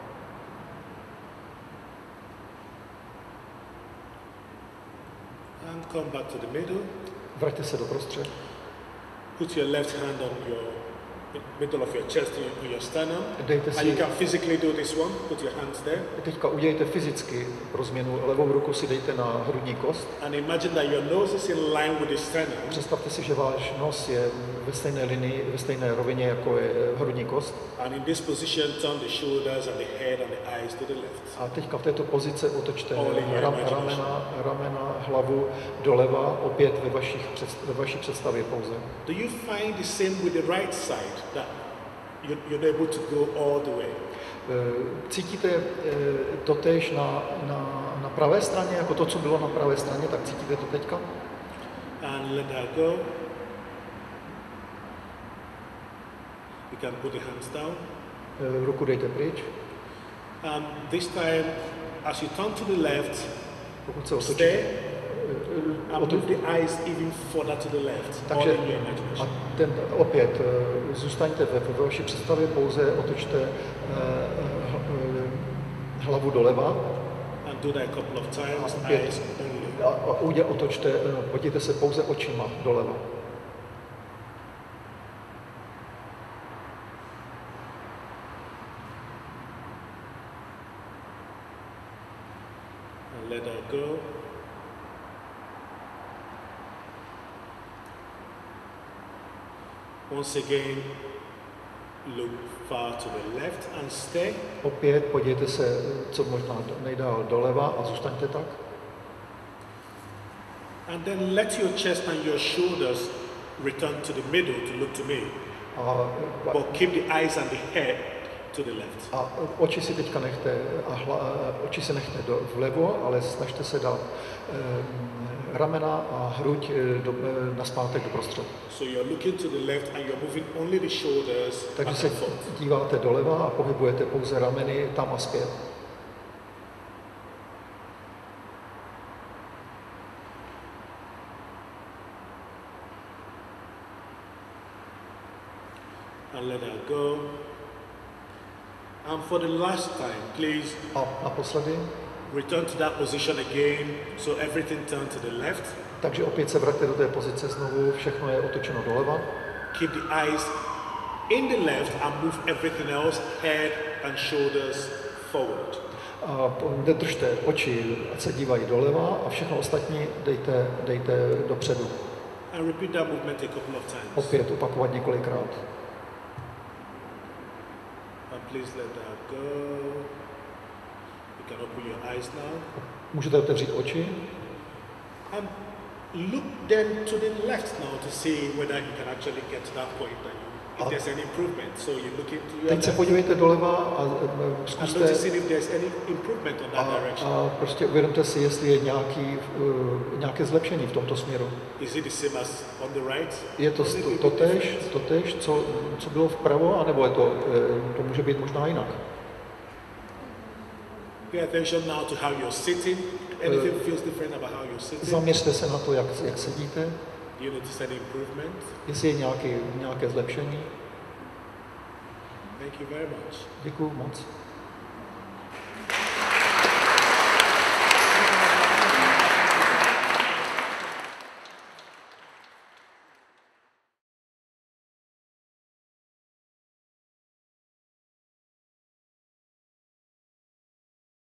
S1: And come back to the middle.
S2: Vraťte se do prostřed.
S1: Put your left hand on your middle of your chest, on your, on your sternum.
S2: Dejte
S1: And you
S2: si,
S1: can physically do this one. Put your hands there.
S2: teďka udělejte fyzicky pro změnu. Levou ruku si dejte na hrudní kost.
S1: And imagine that your nose is in line with the sternum.
S2: Představte si, že váš nos je ve stejné linii, ve stejné rovině, jako je hrudní kost.
S1: And in this position, turn the shoulders and the head and the eyes to the left.
S2: A teďka v této pozici otočte
S1: All in your
S2: ram,
S1: imagination.
S2: ramena, ramena, hlavu doleva, opět ve, vašich, předst- ve vaší představě pouze.
S1: Do you find the same with the right side, that you- you're able to go all the way?
S2: Eh, Cítíte eh, totéž na, na, na pravé straně, jako to, co bylo na pravé straně, tak cítíte to teďka?
S1: And let that go. You can put the hands down.
S2: Eh, Ruku dejte pryč.
S1: And this time, as you turn to the left,
S2: Pokud se otočíte,
S1: stay
S2: eh,
S1: and
S2: oto-
S1: move the eyes even further to the left. All
S2: takže
S1: in your
S2: a
S1: imagination.
S2: ten, opět eh, zůstaňte ve, ve vaší představě, pouze otočte eh, h- eh, hlavu doleva
S1: And do that a couple of times,
S2: a opět
S1: eyes only.
S2: a, a udě, otočte, eh, podívejte se pouze očima doleva.
S1: And let that go. Once again, look far to the left and stay.
S2: Opět podívejte se, co možná nejdál doleva a zůstaňte tak.
S1: And then let your chest and your shoulders return to the middle to look to me.
S2: A,
S1: But keep the eyes and the head to the left.
S2: a oči si teďka nechte, a hla, oči si nechte do, vlevo, ale snažte se dát eh, ramena a hruď eh, do, eh, naspátek do prostředu.
S1: So you're looking to the left and you're moving only the shoulders
S2: Takže
S1: back
S2: se
S1: and forth.
S2: díváte doleva a pohybujete pouze rameny tam a zpět.
S1: And let that go. And for the last time, please
S2: A naposledy,
S1: return to that position again. So everything turned to the left.
S2: takže opět se vraťte do té pozice znovu, všechno je otočeno doleva.
S1: Keep the eyes in the left and move everything else, head and shoulders forward.
S2: A po- nedržte oči, ať se dívají doleva a všechno ostatní dejte, dejte dopředu.
S1: And repeat that movement a couple of times.
S2: Opět opakovat několikrát.
S1: And please let that go. You can open your eyes now.
S2: Můžete otevřít oči
S1: And look then to the left now to see whether you can actually get to that point that you, if
S2: Ah.
S1: there's any improvement. So you look into your
S2: Teď se
S1: left
S2: podívejte doleva a e,
S1: and
S2: zkuste
S1: noticing if there's any improvement on
S2: a,
S1: that direction.
S2: a prostě uvědomte si, jestli je nějaký, uh, nějaké zlepšení v tomto směru.
S1: Is it the same as on the right?
S2: Je to
S1: Is it a
S2: to-
S1: bit
S2: totéž,
S1: different?
S2: totéž co, co bylo vpravo, anebo je to, e, to může být možná jinak.
S1: Pay attention now to how you're sitting. Anything feels different about how you're sitting?
S2: Zaměřte se na to, jak, jak sedíte,
S1: Do you notice any improvement?
S2: jestli je nějaký, nějaké zlepšení.
S1: Thank you very much.
S2: Děkuju moc.